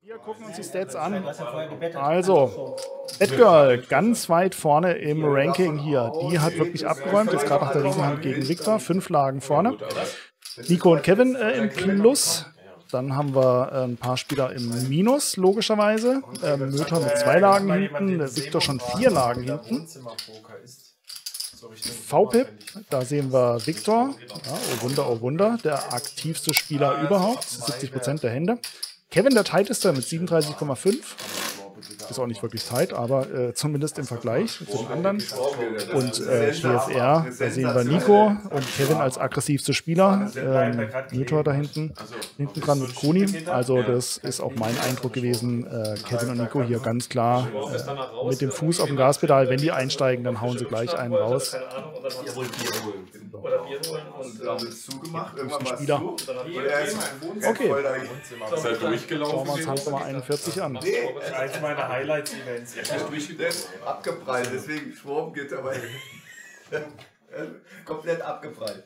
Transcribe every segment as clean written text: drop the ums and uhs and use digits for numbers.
Wir gucken uns die Stats an. Also, Batgirl ganz weit vorne im Ranking hier. Die hat wirklich abgeräumt. Jetzt gerade nach der Riesenhand gegen Victor. 5 Lagen vorne. Nico und Kevin im Plus. Dann haben wir ein paar Spieler im Minus, logischerweise. Möter mit 2 Lagen hinten. Victor schon 4 Lagen hinten. VPIP, da sehen wir Victor. Ja, oh Wunder, der aktivste Spieler überhaupt. 70% der Hände. Kevin der tighteste mit 37,5. Ist auch nicht wirklich tight, aber zumindest im Vergleich zu den anderen. Und GFR, da sehen wir Nico und Kevin als aggressivste Spieler. Mythor da hinten dran mit Koni. Also das ist auch mein Eindruck gewesen. Kevin und Nico hier ganz klar mit dem Fuß auf dem Gaspedal. Wenn die einsteigen, dann hauen sie gleich einen raus. Spieler. Okay. Schauen wir uns Handnummer 41 an. Eins meiner Highlights-Events. Abgeprallt, deswegen Schwurm geht aber komplett abgeprallt.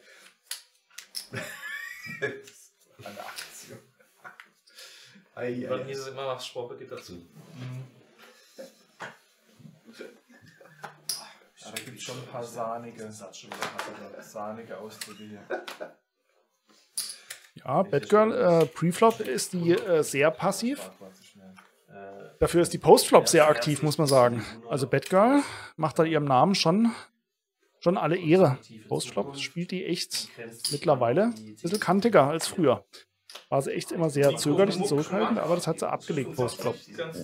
An der Aktion. Dann hieß es immer, was Schwurm geht dazu. Da gibt es schon ein paar sahnige Ausdrücke hier. Ja, Batgirl, Preflop ist die sehr passiv. Dafür ist die Postflop sehr aktiv, muss man sagen. Also Batgirl macht da ihrem Namen schon alle Ehre. Postflop spielt die echt mittlerweile ein bisschen kantiger als früher. War sie echt immer sehr zögerlich und zurückhaltend, aber das hat sie abgelegt, Postflop.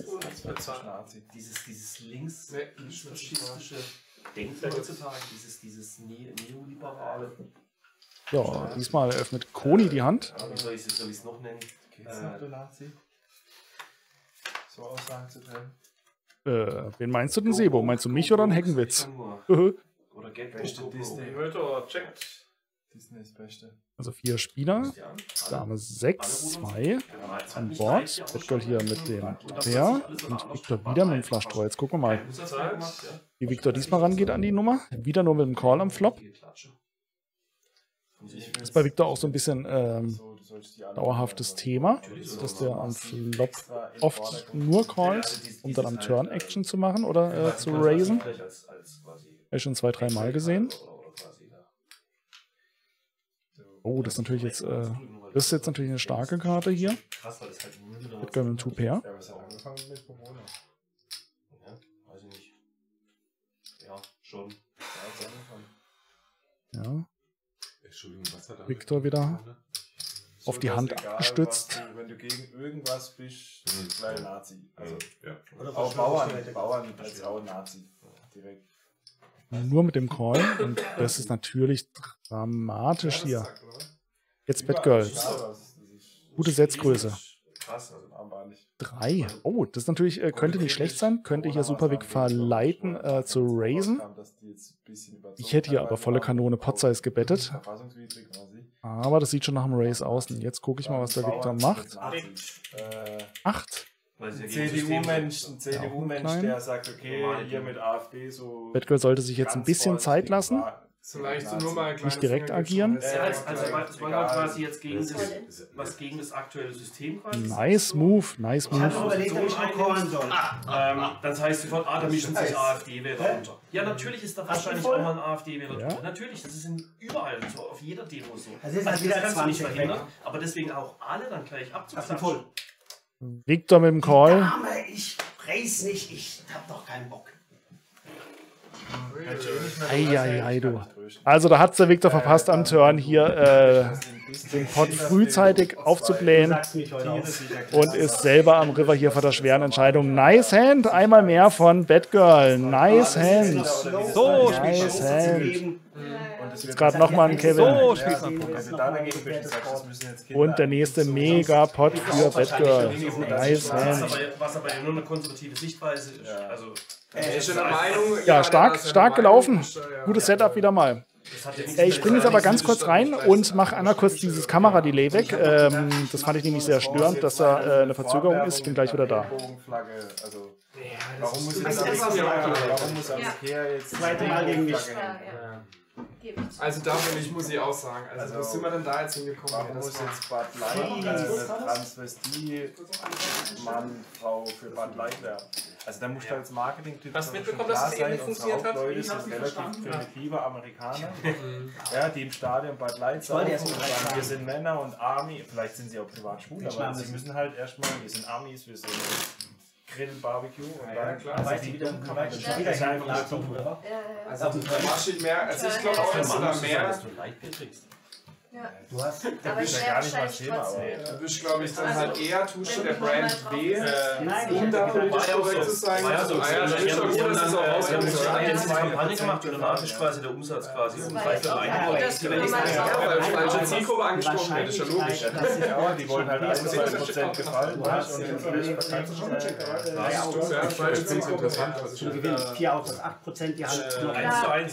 Dieses linksfaschistische Denken heutzutage, dieses neoliberale. Ja, diesmal öffnet Koni die Hand. Wie soll ich es noch nennen? So Aussagen zu treffen. Wen meinst du denn, Sebo? Meinst du mich oder einen Heckenwitz? Oder Beste Disney. checkt. Disney ist Beste. Also 4 Spieler. Dame 6, 2 an Bord. Batgirl hier mit dem Pair und Victor wieder mit dem Flush-Draw. Jetzt gucken wir mal, wie Victor diesmal rangeht an die Nummer. Wieder nur mit dem Call am Flop. Das ist bei Victor auch so ein bisschen dauerhaftes Thema, dass der am Flop oft nur callt, um dann am Turn Action zu machen oder zu raisen. Habe ich schon 2, 3 Mal gesehen. Oh, das ist natürlich jetzt, das ist jetzt natürlich eine starke Karte hier. Batgirl mit dem 2-Pair. Ja, was hat angefangen mit Corona? Ja, weiß ich nicht. Ja, schon. Ja. Entschuldigung, was hat er? Victor wieder auf die Hand abgestützt. Wenn du gegen irgendwas bist, gleich Nazi. Also, Ja. auch Bauern als auch Nazi. Direkt. Nur mit dem Call. Und das ist natürlich dramatisch hier. Jetzt Batgirl. Gute Setzgröße. Krass, also Armbar nicht. 3. Oh, das ist natürlich, könnte nicht schlecht sein. Könnte hier Supervic verleiten zu raisen. Ich hätte hier aber volle Kanone Pot-Size gebettet. Aber das sieht schon nach einem Raise aus. Und jetzt gucke ich mal, was der Victor macht. 8. Ein CDU-Mensch, der sagt, okay, hier mit AfD so... Batgirl sollte sich jetzt ein bisschen Zeit lassen. Vielleicht nur mal ein Nicht direkt agieren. Also wollen wir quasi jetzt gegen das aktuelle System quasi? Nice Move, nice Move. Das heißt sofort, da mischen sich AfD-Wähler unter. Ja, natürlich ist da wahrscheinlich auch mal ein AfD-Wähler Ja. drin. Natürlich, das ist überall, so, auf jeder Demo so. Das ist halt wieder das kannst du nicht 20 verhindern, aber deswegen auch alle dann gleich abzuklatschen. Victor mit dem Call. Dame, ich reiß nicht, ich hab doch keinen Bock. Eieiei, du. Also da hat es der Victor verpasst am Turn hier den Pot frühzeitig aufzublähen und ist selber am River hier vor der schweren Entscheidung. Nice Hand, einmal mehr von Batgirl. Nice Hand. So Nice Hand. Und Jetzt gerade nochmal ein Kevin. So spielt man Poker. Und der nächste Mega-Pot für Batgirl. Nice Hand. Was aber nur eine konservative Sichtweise ist. Also, Ja, stark gelaufen. Gutes Setup wieder mal. Ich springe jetzt aber ganz kurz rein und mache einmal kurz dieses Kameradelay weg. Das fand ich nämlich sehr störend, dass da eine Verzögerung ist. Ich bin gleich wieder da. Warum muss Ikea jetzt Zweite Mal gegen mich. Also da muss ich auch sagen, also wo sind wir denn da jetzt hingekommen? Warum muss jetzt Bud Light eine Transvestit-Mann, Frau für Bud Light werden? Also da muss du als Marketing-Typ Hast du mitbekommen, dass es eben nicht funktioniert hat? Leute sind relativ primitive Amerikaner, ja, die im Stadion Bud Light sagen, wir sind Männer und Army, vielleicht sind sie auch privat schwul, aber sie müssen halt erstmal, wir sind Amis, wir sind Grill, Barbecue und dann klar. also die kann man das ist einfach so. Also da machst du mehr, also ich glaube auch, dass du da mehr... dass du Leitbier trinkst. Ja. Du hast Aber ich ja gar nicht mal wahrscheinlich Thema, trotzdem. Du bist, glaube ich, dann halt eher Tusche der Brand B, Nein, um da politisch korrekt zu sein. War ja so. Das ist schon gut, dass es auch rauskommt. Wir haben jetzt eine Kampagne gemacht und danach ist quasi der Umsatz quasi um 3 für Weil falsche Zielgruppe angesprochen wird, ist ja logisch. Ja, die wollen halt 1-2% gefallen. Du hast und schon vielleicht kannst du schon Falsche Zielgruppe. zum Gewinn 4 Autos, 8%, die haben noch 1:1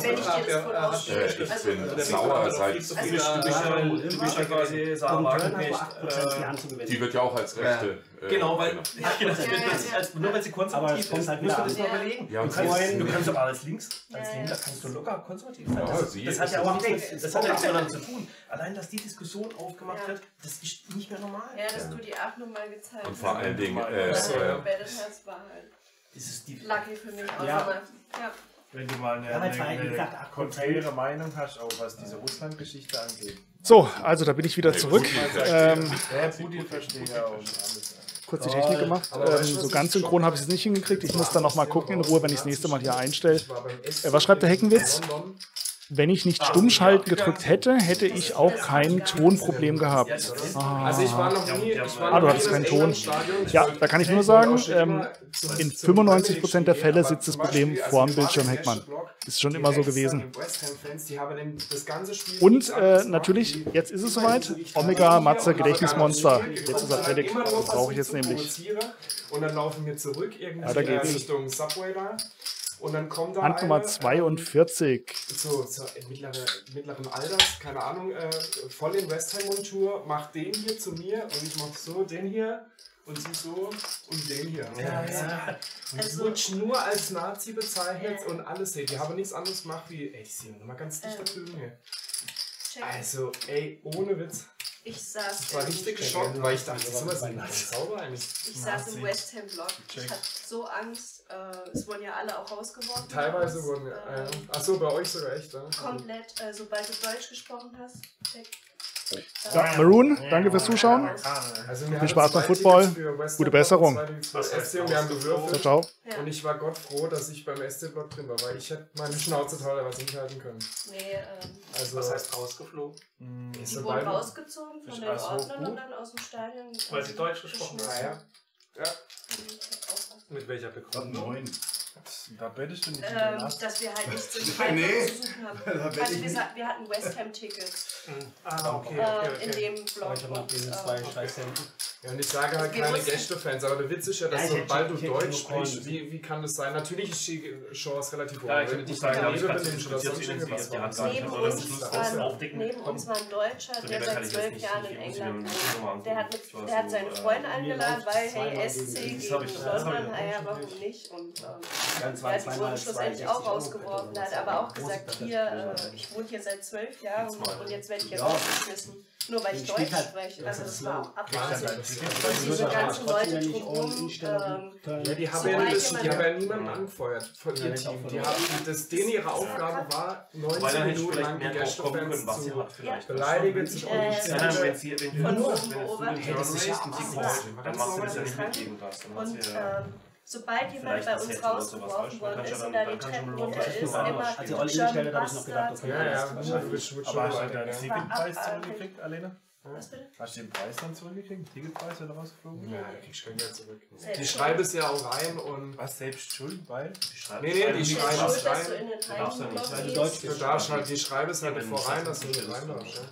Ich bin sauer seit Du bist ja quasi Sarah Wagenknecht. 8% die Hand zu gewinnen. die wird ja auch als Rechte. Genau, weil nur wenn sie Aber es konservativ kommt ist, halt musst du wieder das mal überlegen. Ja, Du kannst aber als Links, da kannst du locker konservativ sein. Ja, sie Das hat ist ja auch so. nichts, das hat ja nichts damit zu tun. Allein, dass die Diskussion aufgemacht wird, das ist nicht mehr normal. Ja, dass du die auch nochmal gezeigt hast. Und vor allen Dingen, Das war halt Das ist die lucky für mich. Auch Ja. nochmal. Ja. Wenn du mal Ja, weil es war ja, wie eine gesagt, 8%. konträre Meinung hast, auch was diese Russland-Geschichte angeht. So, also da bin ich wieder zurück. Der Putin-Versteher und alles. Kurz die Technik gemacht. So ganz synchron habe ich es nicht hingekriegt. Ich muss dann noch mal gucken in Ruhe, wenn ich das nächste Mal hier einstelle. Was schreibt der Heckenwitz? Wenn ich nicht Stummschalten gedrückt hätte, hätte ich auch kein Tonproblem gehabt. Also ich war noch nie... Du hattest keinen Ton. Ja, da kann ich nur sagen, in 95% der Fälle sitzt das Problem vor dem Bildschirm Heckmann. Ist schon immer so gewesen. Und natürlich, jetzt ist es soweit. Omega, Matze, Gedächtnismonster. Jetzt ist er fertig. Das brauche ich jetzt nämlich. Und dann laufen wir zurück irgendwie Ja, da geht's. Richtung Subway da. Und dann kommt da Hand Nummer eine, 42. so mittleren Alters, keine Ahnung, voll in Westheim-Montur, macht den hier zu mir und ich mach so, den hier und sie so und den hier. Und Also- wird nur als Nazi bezeichnet und alles, ey, die haben nichts anderes gemacht wie, ey, die sind nochmal ganz dicht da drüben hier. Check. Also, ey, ohne Witz. Ich saß Ich war richtig geschockt, weil ich dachte, sowas ist sauber eigentlich. Ich saß im West Ham Block. Ich hatte so Angst. Es wurden ja alle auch rausgeworfen. Teilweise wurden, achso, bei euch sogar echt, ja. Komplett, sobald du Deutsch gesprochen hast. Check. Ja, Maroon, danke fürs Zuschauen. Also Viel Spaß beim Football. Gute Besserung. Wir haben gewürfelt. Ciao, ciao. Ja. Und ich war Gott froh, dass ich beim SC-Block drin war, weil ich hätte meine Schnauze teilweise nicht halten können. Nee, Also, Was heißt rausgeflogen? die so wurden beide- rausgezogen von Ist den alles so Ordnern gut? und dann aus dem Stadion. Weil sie Deutsch gesprochen haben. Naja. Ja. Mit welcher Begründung? Da bettest du nicht Dass wir halt nichts im Feind zu suchen haben. Also wir hatten West Ham Tickets in dem Block. Ich habe noch diese 2 Scheißhemden. Ja, und ich sage halt Wir keine wussten- Gästefans, aber der Witz ist ja, dass Ja, ich sobald du hätte Deutsch nur sprichst, Freunde. wie kann das sein? Natürlich ist die Chance relativ hoch. Ja, ich wenn würde du nicht sagen, aber ich daneben kann es benimmst oder diskutiert sonst sehen, irgendwas die hat machst. gar nicht. Neben Oder uns, Schluss war, aufdecken. neben uns war ein Deutscher, Von der dem her kann seit ich 12 jetzt Jahren nicht- in ich muss mir England die wohnt. Nummer angucken. Der hat seine Freunde eingeladen, weil, hey, SC das hab gegen ich- London, ja, warum nicht? Und Dann ja, zwar die wurden schlussendlich auch rausgeworfen. Er hat aber auch gesagt, hier, ich wohne hier seit 12 Jahren und jetzt werde ich hier rausgeschmissen. Nur weil ich Den spielt Deutsch halt- spreche. das Also ist das so war auch absichtlich. Ich Diese würde ganzen aber Leute trotzdem nicht drumherum, Einstellung können. Ja, die haben So ja, weit das, die jemand- haben ja niemanden angefeuert von ihrem Team. Die haben, denen ihre Aufgabe war, 90 Weil dann hätte ich Minuten vielleicht lang die mehr drauf kommen können, Gästefans was sie zu hat vielleicht. beleidigen, zu Ja, provozieren. Nein, wenn sie Von oben beobachtet. hättest nicht im Sieg dann machst du das ja nicht mitgeben darfst. Dann Und hast du ja sobald jemand vielleicht bei ein uns Set oder sowas, rausgeworfen weißt du, worden dann ist kannst du und dann- da die dann kannst du Treppen nur runter noch ist, das immer Als ich Olli hingestellt habe, habe ich noch gedacht, okay. Ja, ja, Bastards. das wird schon Aber hast du weiter, deinen ja. Ticketpreis zurückgekriegt, Alena? Was bitte? Hast du den Preis dann zurückgekriegt? Den Ticketpreis oder rausgeflogen? Ja, da kriegst du kein Geld zurück. Die Selbst schreiben es ja auch rein und... Was, selbst schuld, weil? Nee, die Selbst schreiben es schuld, dass du rein. in den Du darfst ja nicht, Heimclub weil du gehst. Deutsch Du darfst halt, die schreiben es halt Ja, wenn vor du rein, sagst, dass du nicht rein darfst. Da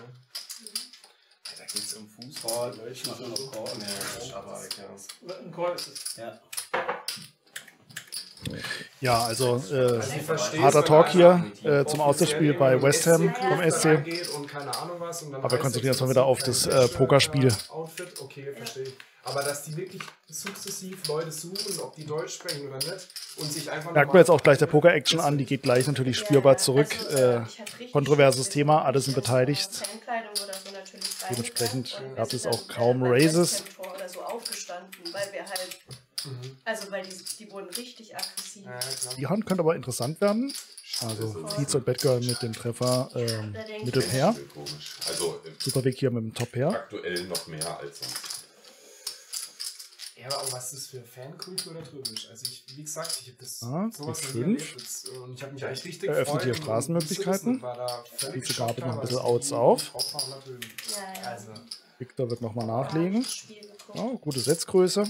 geht es um Fußball. Ich mache nur noch Call. Ja, aber ja. Ja. Ja, also Ich verstehe harter es, Talk wenn hier einer zum Auswärtsspiel bei West Ham vom SC. geht und keine Ahnung was und dann Aber wir konzentrieren uns mal wieder auf das Pokerspiel. Outfit, okay, verstehe ich. Aber dass die wirklich sukzessiv Leute suchen, ob die Deutsch sprechen oder nicht, und sich einfach Merkt man jetzt auch gleich der Poker-Action an, die geht gleich natürlich spürbar zurück. Kontroverses Thema, alle sind beteiligt. Dementsprechend gab es auch kaum Raises. Oder so aufgestanden, weil wir halt, also weil die wurden richtig aggressiv. Die Hand könnte aber interessant werden. Also Vize und Batgirl mit dem Treffer Mittelpair. Komisch. Also Super Weg hier mit dem Top-Pair. aktuell noch mehr als sonst. Ja, aber auch was das für Fankultur da drüben ist. Also ich, wie gesagt, ich habe das Gut noch nie 5. erlebt. Und ich habe mich eigentlich richtig Eröffnet hier gefreut und Straßenmöglichkeiten. war da völlig Vize gabelt noch ein geschockt, bisschen aber Outs die auf. drauf waren da drüben. Ja. Also, Victor wird nochmal nachlegen. Spiel geguckt. Ja, gute Setzgröße.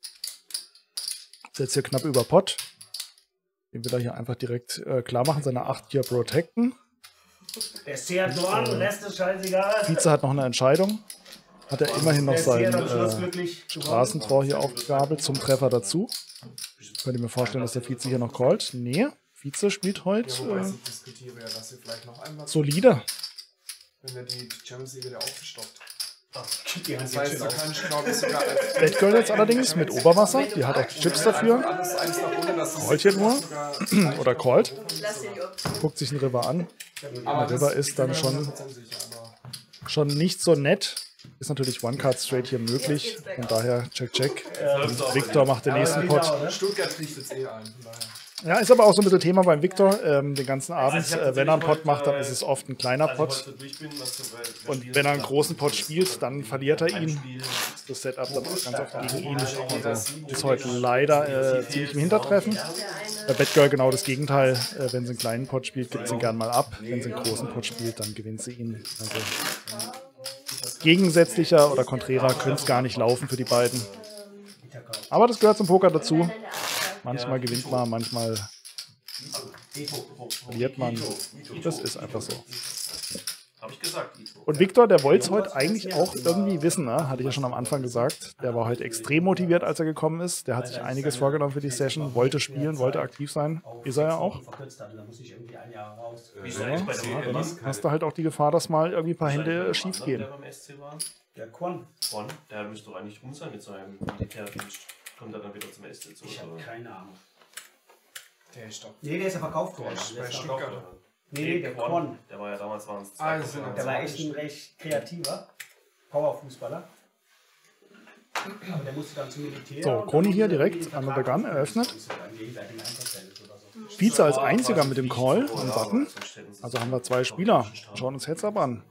Setzt hier knapp über Pot. Den will er hier einfach direkt klar machen, seine 8 hier protecten. Der Seher Dorn, Rest ist scheißegal. Vize hat noch eine Entscheidung. Hat er immerhin noch Der Seher sein am Schluss glücklich. Straßentor hier aufgegabelt zum Treffer dazu. Könnt ihr mir vorstellen, dass der Vize hier noch callt? Nee, Vize spielt heute wobei ich diskutiere ja, dass wir vielleicht noch einmal, solide. wenn wir die Champions League wieder aufgestockt. Die Das heißt, da kann ich glaube ich sogar als Batgirl jetzt allerdings mit Oberwasser. Die hat auch die Chips dafür. alles eins nach unten, dass das Callt hier nur. Oder callt. Lass dir die Option. Guckt sich einen River an. aber Der River ist dann schon nicht so nett. Ist natürlich One-Card-Straight hier möglich. Von daher check. Und Victor macht den nächsten Pot. Stuttgart kriegt jetzt ein. Von daher. Ja, ist aber auch so ein bisschen Thema beim Victor. Den ganzen Abend, wenn er einen Pot macht, dann ist es oft ein kleiner Pot. Und wenn er einen großen Pot spielt, dann verliert er ihn. Ist das Setup dann auch ganz oft gegen ihn. Also ist heute leider ziemlich im Hintertreffen. Bei Batgirl genau das Gegenteil. Wenn sie einen kleinen Pot spielt, gibt sie ihn gern mal ab. Wenn sie einen großen Pot spielt, dann gewinnt sie ihn. Also gegensätzlicher oder konträrer könnte es gar nicht laufen für die beiden. Aber das gehört zum Poker dazu. Manchmal gewinnt man, manchmal verliert man. Das ist einfach so. Habe ich gesagt. Und Victor, der wollte es heute eigentlich auch irgendwie wissen, ne? Hatte ich ja schon am Anfang gesagt. Der war heute extrem motiviert, als er gekommen ist. Der hat sich einiges vorgenommen für die Session, wollte spielen, wollte aktiv sein. Ist er ja auch. Dann hast du halt auch die Gefahr, dass mal irgendwie ein paar Hände schief gehen. Der beim SC war? Der Quan. Von, der müsste doch eigentlich rum sein mit seinem Militärdienst. Kommt er dann wieder zum SC zurück? Ich habe keine Ahnung. Der ist doch. Nee, der ist ja verkauft worden. Der ist Stuttgart. Nee, der Quan. Der war ja damals Der war echt ein recht kreativer Powerfußballer. Aber der musste dann zum Militär. So, Koni hier direkt an der Gun eröffnet. Vize als einziger mit dem Call am Button. Also haben wir 2 Spieler. Schauen uns Heads-Up an.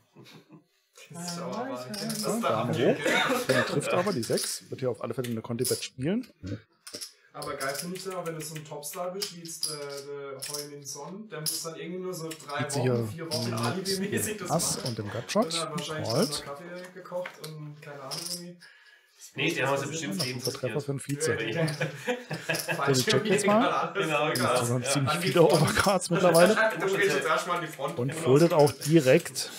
Ja, Dame hoch. Der trifft aber die 6. Wird hier auf alle Fälle eine Conti-Bet spielen. Aber geil finde ich dann, wenn du so ein Topstar bist, wie jetzt der Heumin Son, der muss dann irgendwie nur so 3 Wochen, 4 Wochen Alibi-mäßig das Ass machen. und dem Und Gutshot. dann wahrscheinlich Callt. noch Kaffee gekocht und keine Ahnung irgendwie. Nee, der haben wir bestimmt Guter Treffer für den Vize. Falsch check jetzt mal. Genau. Also haben ziemlich viele Overcards mittlerweile. Du gehst jetzt erstmal an die Front. Und foldet auch direkt.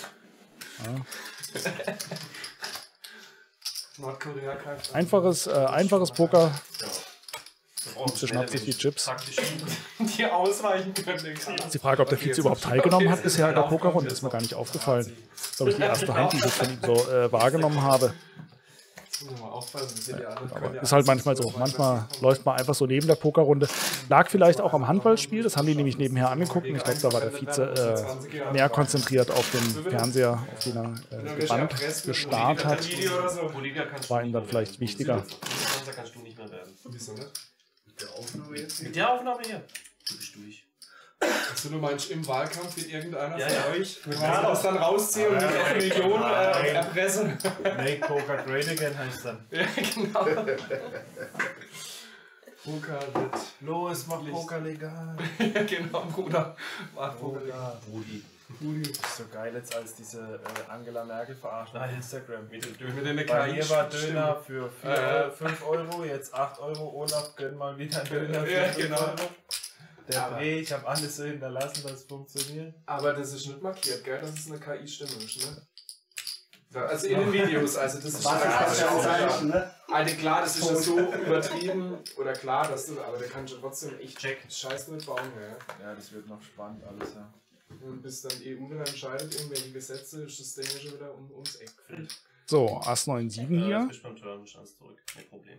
Nordkorea greift. Einfaches Poker. Vize schnappt sich die Chips. Die ausweichen können. Ist die Frage, ob der Vize überhaupt teilgenommen hat bisher in der Pokerrunde. Ist mir gar nicht aufgefallen. Das ist, glaube ich, die erste Hand, die ich von ihm so wahrgenommen habe. Aber ist halt manchmal so. Manchmal läuft man einfach so neben der Pokerrunde. Lag vielleicht auch am Handballspiel. Das haben die nämlich nebenher angeguckt. Und ich glaube, da war der Vize mehr konzentriert auf den Fernseher, auf den er gebannt gestarrt hat. War ihm dann vielleicht wichtiger. Kannst du nicht mehr werden. Wieso nicht? Mit der Aufnahme hier. Du bist durch. Also du meinst im Wahlkampf wird irgendeiner Ja, von ja. euch, wenn wir das dann rausziehen und mit auf Millionen erpressen? Make Poker great again heißt dann. Ja, genau. Poker wird. Los, mach Poker legal. Ja, genau, Bruder. Mach Poker legal. Rudi. Das ist so geil jetzt als diese Angela Merkel verarscht auf Instagram. Mit den Bei mir war Döner für 5 Euro, jetzt 8 Euro. Olaf, gönn mal wieder einen Döner für Ja, 5 genau. Euro. Der Dreh, ich habe alles so hinterlassen, dass es funktioniert. Aber das ist nicht markiert, gell? Dass es eine KI-Stimme ist, ne? Also in den Videos, also das ist klar, das ist ja so übertrieben, oder klar, dass du, aber der kann schon trotzdem echt scheiße nicht bauen. Ja, das wird noch spannend alles, ja. Und bis dann EU wieder entscheidet, irgendwelche Gesetze, ist das Ding ja schon wieder ums Eck gefällt. So, Ass 9, 7 hier. Ich beim Turn Chance zurück, kein Problem.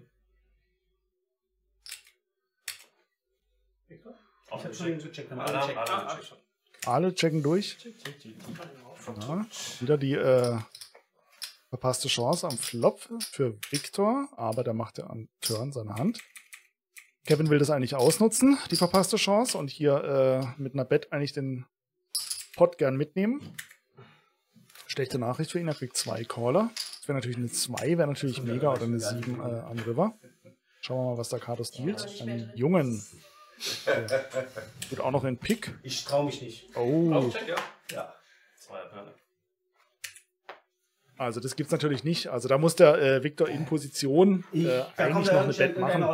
Ich hab schon gecheckt. Alle checken durch. Ja, wieder die verpasste Chance am Flop für Victor, aber der macht ja am Turn seine Hand. Kevin will das eigentlich ausnutzen, die verpasste Chance, und hier mit einer Bet eigentlich den Pot gern mitnehmen. Schlechte Nachricht für ihn, er kriegt 2 Caller. Das wäre natürlich eine 2, wäre natürlich mega, oder eine 7 am River. Schauen wir mal, was der Kato dealt. Einen Jungen. Wird auch noch in Pick. Ich traue mich nicht. Oh. Ja. Also das gibt's natürlich nicht. Also da muss der Victor in Position eigentlich noch eine Bet machen.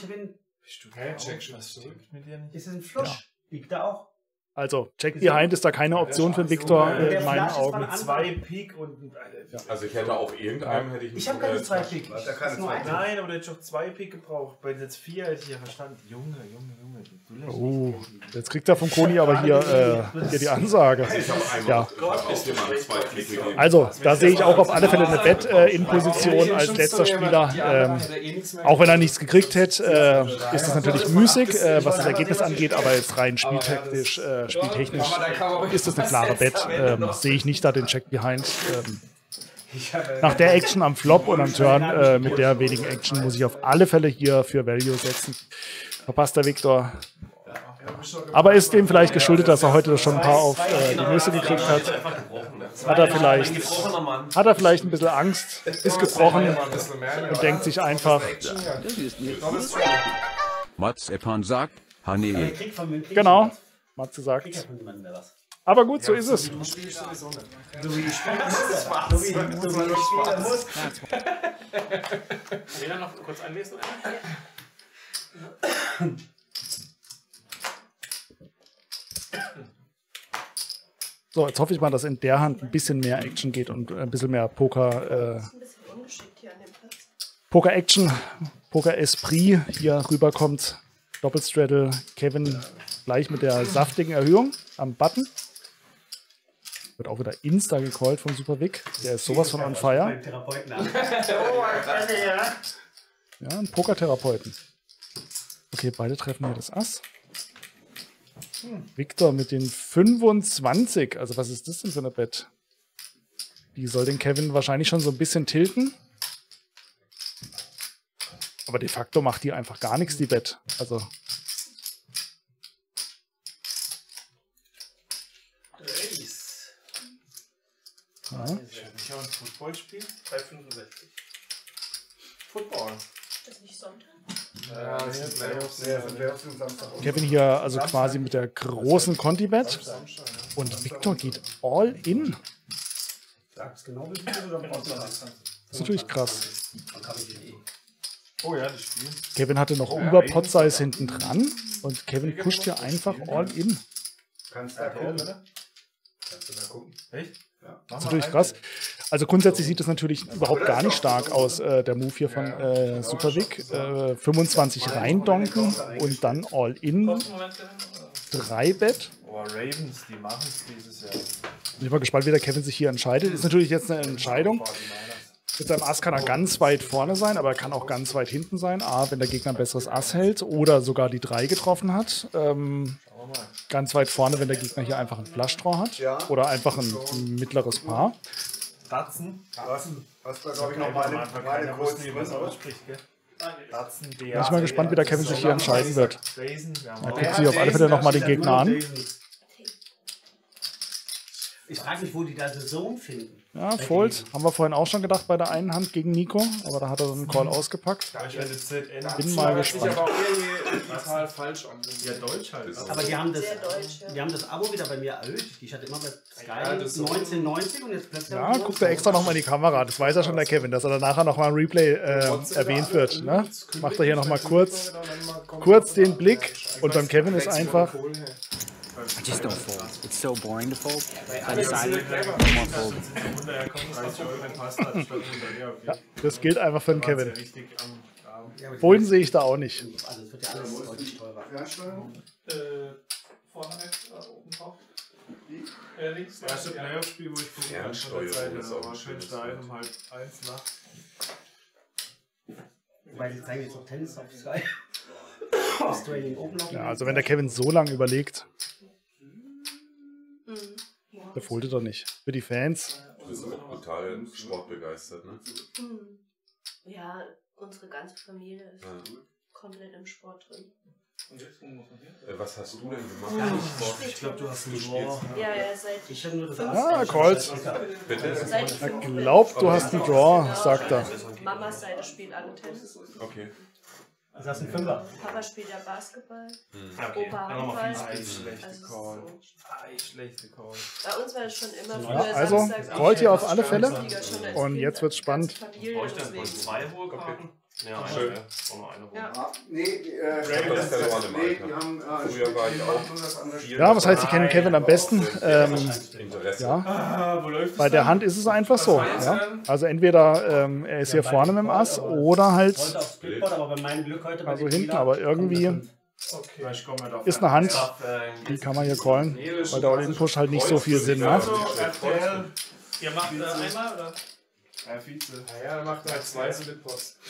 Ist es ein Flush? Ja. Liegt da auch? Also Check Behind ist da keine Option für Victor in meinen Augen. 2 Pik und... Also ich hätte auf irgendeinem hätte ich... Ich habe keine 2 Pik. Nein, aber du hättest doch 2 Pik gebraucht. Bei jetzt 4 hätte ich ja verstanden. Junge. Oh, jetzt kriegt er vom Koni aber hier die Ansage. Ja. Also, da sehe ich auch auf alle Fälle eine Bet in Position als letzter Spieler. Auch wenn er nichts gekriegt hätte, ist das natürlich müßig, was das Ergebnis angeht, aber jetzt rein spieltechnisch ist das eine klare Bet. Sehe ich nicht da den Check Behind. Nach der Action am Flop und am Turn, mit der wenigen Action, muss ich auf alle Fälle hier für Value setzen. Verpasst der Victor. Aber ist dem vielleicht geschuldet, dass er heute schon ein paar auf die Nüsse gekriegt hat. Hat er vielleicht ein bisschen Angst, ist gebrochen und denkt sich einfach. Mats Epan sagt, Hanee. Genau, Matze sagt. Aber gut, so ist es. So wie ich spielen muss. Jeder noch kurz anlesen? So, jetzt hoffe ich mal, dass in der Hand ein bisschen mehr Action geht und ein bisschen mehr Poker Action, Poker Esprit hier rüberkommt. Doppelstraddle, Kevin gleich mit der saftigen Erhöhung am Button. Wird auch wieder Insta gecallt vom Super Vic. Der ist sowas von on fire. Ja, ein Pokertherapeuten. Okay, beide treffen hier das Ass. Victor mit den 25. Also was ist das denn für eine Bet? Die soll den Kevin wahrscheinlich schon so ein bisschen tilten. Aber de facto macht die einfach gar nichts, die Bet. Also... Ja. Ich habe nicht auch ein Football-Spiel? 3,65. Football. Ist das nicht Sonntag? Ja, das sind Playoffs sind Samstag. Kevin hier also quasi mit der großen Conti-Bet. Und Victor geht all in. Sag's genau wie viel oder Das ist natürlich krass. Oh ja, das Spiel. Kevin hatte noch über Pot-Size hinten dran. Und Kevin pusht hier einfach all in. Kannst du da gucken, oder? Kannst du da gucken? Echt? Ja. Das ist natürlich krass. Also grundsätzlich sieht es natürlich überhaupt gar nicht stark aus, der Move hier von Super Vic. 25 reindonken und dann all in. 3 Bet. Oh, Ravens, die machen es dieses Jahr. Ich bin mal gespannt, wie der Kevin sich hier entscheidet. Ist natürlich jetzt eine Entscheidung. Mit seinem Ass kann er ganz weit vorne sein, aber er kann auch ganz weit hinten sein. A, wenn der Gegner ein besseres Ass hält oder sogar die 3 getroffen hat. Ganz weit vorne, wenn der Gegner hier einfach einen Flush-Draw hat. Oder einfach ein mittleres Paar. Datsen. Was war, glaube ich, noch meine kurzen ausspricht, gell? Datsen, Bin ich mal gespannt, wie der Kevin sich hier entscheiden wird. Er guckt sich auf alle Fälle nochmal den Gegner an. Ich frage mich, wo die da Zone finden. Ja, Fold. Haben wir vorhin auch schon gedacht bei der einen Hand gegen Nico. Aber da hat er so einen Call ausgepackt. Bin mal gespannt. Aber auch total falsch an. Ja, Deutsch halt. Aber die haben das Abo wieder bei mir erhöht. Ich hatte immer bei Sky 1990 und jetzt plötzlich... Ja, guckt er extra nochmal in die Kamera. Das weiß ja schon der Kevin, dass er dann nachher nochmal im Replay erwähnt wird. Ne? Macht er hier nochmal kurz den Blick. Und beim Kevin ist einfach... I just don't fold. It's so boring to fold. I decided I won't fold. Ja, das gilt einfach für den Kevin. Richtig am Graben. Folien sehe ich da auch nicht. Also es wird ja alles deutlich teurer. Vorne oben drauf. Links. Das erste Playoff-Spiel, wo ich gucke, Fernsteuerung ist auch war ein schön schönes steil Wort. um halb 1 nachts. Weil sie zeigen jetzt noch Tennis auf Sky. Australian Open auf Ja, also wenn der Kevin so lange überlegt, der foldet doch nicht. Für die Fans. Du bist auch total sportbegeistert, ne? Ja, unsere ganze Familie ist Ja. komplett im Sport drin. Was hast du denn gemacht? Ich glaube, du hast einen Draw. Ja, seit Ich habe nur das Ah, Calls. Bitte? seit ich Er 5 bin. glaubt, du hast einen Draw, sagt er. Mamas Seite spielt alle Tennis. Okay. Also das ist ein Fünfer. Papa spielt ja Basketball. Okay, Opa dann nochmal Handball. viel Space. Schlechte Also, Call. so. Schlechte Call. Bei uns war es schon immer Ja, früher also, samstags callt ihr auf alle Bundesliga Fälle. schon als Und Kind, jetzt wird's als spannend. ganze Familie, Brauche ich dann deswegen. 2 hohe Karten? Ja, Schön. eine. Auch noch eine hohe. Ja. Nee, das verloren im Alter. die haben Früher war ich auch. Ja, was heißt, sie kennen Kevin am besten? Interesse. Ja, Wo läuft bei der Hand ist es einfach so. Ja. Also entweder er ist hier vorne mit dem Ass oder halt Wollte aufs Splitboard, aber bei meinem Glück heute bei also den hinten. Spieler Aber irgendwie Vielleicht kommen wir doch. ist eine Hand, die kann man hier callen, weil der All-In-Push halt nicht so viel Sinn macht. RTL. Ihr macht einmal oder? Herr Vize. Ja, er macht halt 2 Splitpots.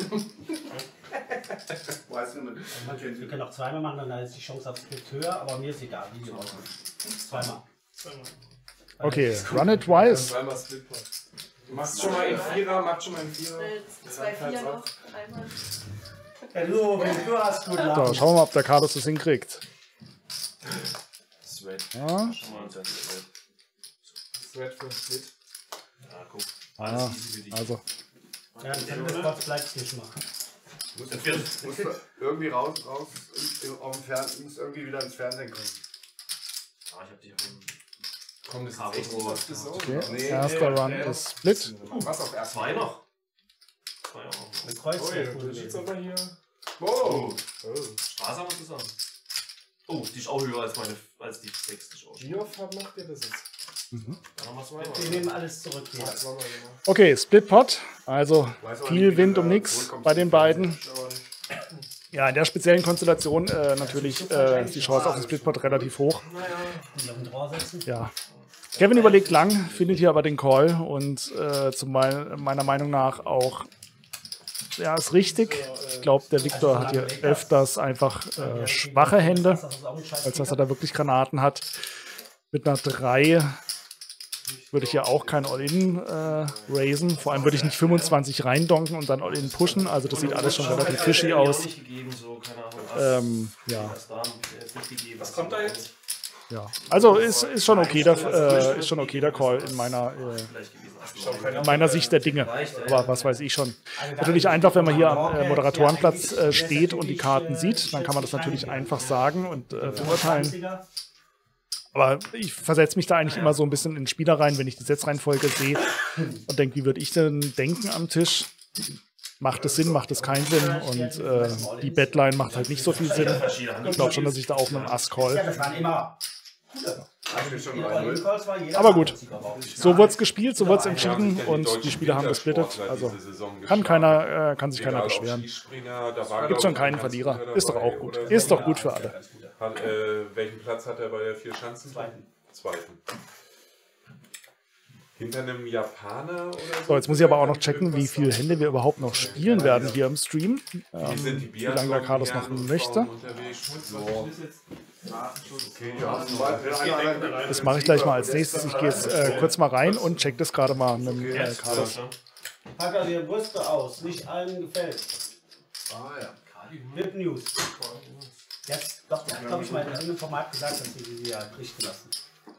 Weiß nicht, Wir können auch zweimal machen, dann ist die Chance auf Split höher, aber mir ist egal, wie wir machen. Zweimal. Okay, run it twice. Zweimal Splitpot. Machst schon mal einen Vierer, macht schon mal einen Vierer. 2, 4 noch. Einmal. Ja, du hast gut So, lachen. schauen wir mal, ob der Carlos das hinkriegt. Sweat. Ja, Schon mal ein Sweat. Sweat für einen Split. Ja, guck. ja, also Ja, dann können wir das gleich nicht machen. Musst du irgendwie raus auf dem Fernsehen, musst irgendwie wieder ins Fernsehen kommen. Ah, ich hab dich auf dem Komm, das ist Karo echt Pro. was Besonderes. okay, erster Run ist Split. Was auf erst? 2 noch. 2 auch. Ein Kreuz Oh, wäre ja, cool du sitzt gewesen. aber hier. Wow. Straße haben wir zusammen. Oh, die ist auch höher als die 6. Die ist auch schon. Wie oft macht ihr das jetzt? Dann haben wir zweimal. Wir nehmen alles zurück hier. Zweimal gemacht. Okay, Split Pot, also viel Wind um nix bei den beiden. Ja, in der speziellen Konstellation natürlich ist die Chance auf den Splitpot relativ hoch. Die auf den Draw setzen. Ja. Kevin überlegt lang, findet hier aber den Call und meiner Meinung nach auch, ja, ist richtig. Ich glaube, der Victor hat hier öfters einfach schwache Hände, als dass er da wirklich Granaten hat. Mit einer 3 würde ich hier auch kein All-In raisen. Vor allem würde ich nicht 25 reindonken und dann All-In pushen. Also das sieht alles schon relativ fishy aus. Ja. Was kommt da jetzt? Ja, also ist schon okay, ist schon okay der Call in meiner Sicht der Dinge. Aber was weiß ich schon. Natürlich einfach, wenn man hier am Moderatorenplatz steht und die Karten sieht, dann kann man das natürlich einfach sagen und beurteilen. Aber ich versetze mich da eigentlich immer so ein bisschen in den Spieler rein, wenn ich die Setzreihenfolge sehe und denke, wie würde ich denn denken am Tisch? Macht es Sinn, macht es keinen Sinn? Und die Betline macht halt nicht so viel Sinn. Ich glaube schon, dass ich da auch mit dem Ass call. Ja, das waren immer. Aber gut, so wurde es gespielt, so wurde es entschieden und die Spieler haben gesplittet. Also kann sich keiner beschweren. Gibt schon keinen Verlierer. Ist doch auch gut. Ist doch gut für alle. Welchen Platz hat er bei der Vierschanzen? Zweiten. Hinter einem Japaner oder so? So, jetzt muss ich aber auch noch checken, wie viele Hände wir überhaupt noch spielen werden hier im Stream. Wie lange der Carlos noch möchte. Das mache ich gleich mal als nächstes. Ich gehe jetzt kurz mal rein und check das gerade mal mit dem Carlos. Pack dir Brüste aus, nicht allen gefällt. Ah ja. Bib News. Jetzt, doch, das habe ich mal in irgendeinem Format gesagt, dass sie sie ja richten lassen.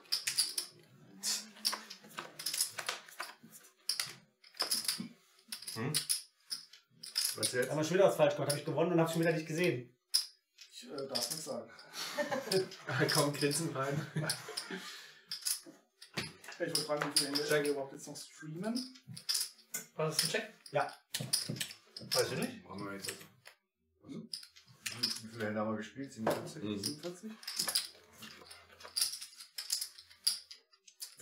Was jetzt? Haben wir schon wieder was falsch gemacht, habe ich gewonnen und habe schon wieder nicht gesehen. Ich darf nicht sagen. Komm, Grinsen rein. Ich wollte fragen, wie viele Hände wir überhaupt jetzt noch streamen. War das ein Check? Ja. Weiß ich nicht. Machen wir jetzt. Wie viele Hände haben wir gespielt? 47? 47?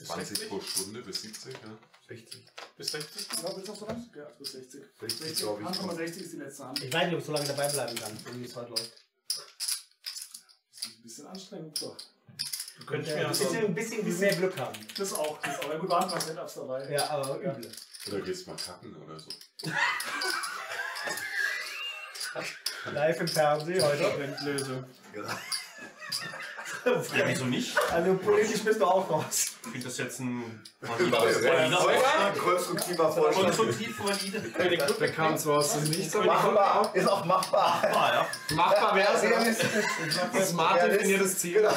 20 pro Stunde bis 70, ja. 60. Bis 60? Ja, willst du noch so was? Ja, bis 60. 60, glaube ich. 1,60 ist die letzte Hand. Ich weiß nicht, ob ich so lange dabei bleiben kann, so wie es heute läuft. Das ist ein bisschen anstrengend. So. Du könntest Ja, mir ein bisschen mehr Glück haben. Das auch. Ja, gut, waren ein paar Setups dabei. Ja, aber üble. Oder gehst mal kacken oder so. Live im Fernsehen heute. Endlösung. Ja, wieso nicht? Also politisch bist du auch raus. Ich finde das jetzt ein Konstruktiver Vorschlag. konstruktiv valide. Der kam zwar aus dem Nichts, aber Machbar. Ist auch machbar. Ja. machbar wäre es. Smart definiertes Ziel.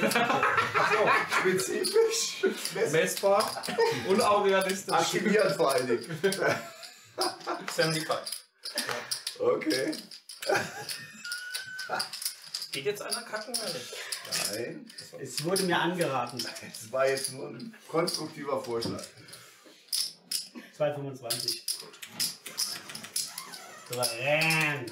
Spezifisch. Messbar und auch realistisch. Archiviert vor allen Dingen. 75. Okay. Geht jetzt einer kacken oder nicht? Nein. Es wurde mir angeraten. Das war jetzt nur ein konstruktiver Vorschlag. 2,25. Souverän.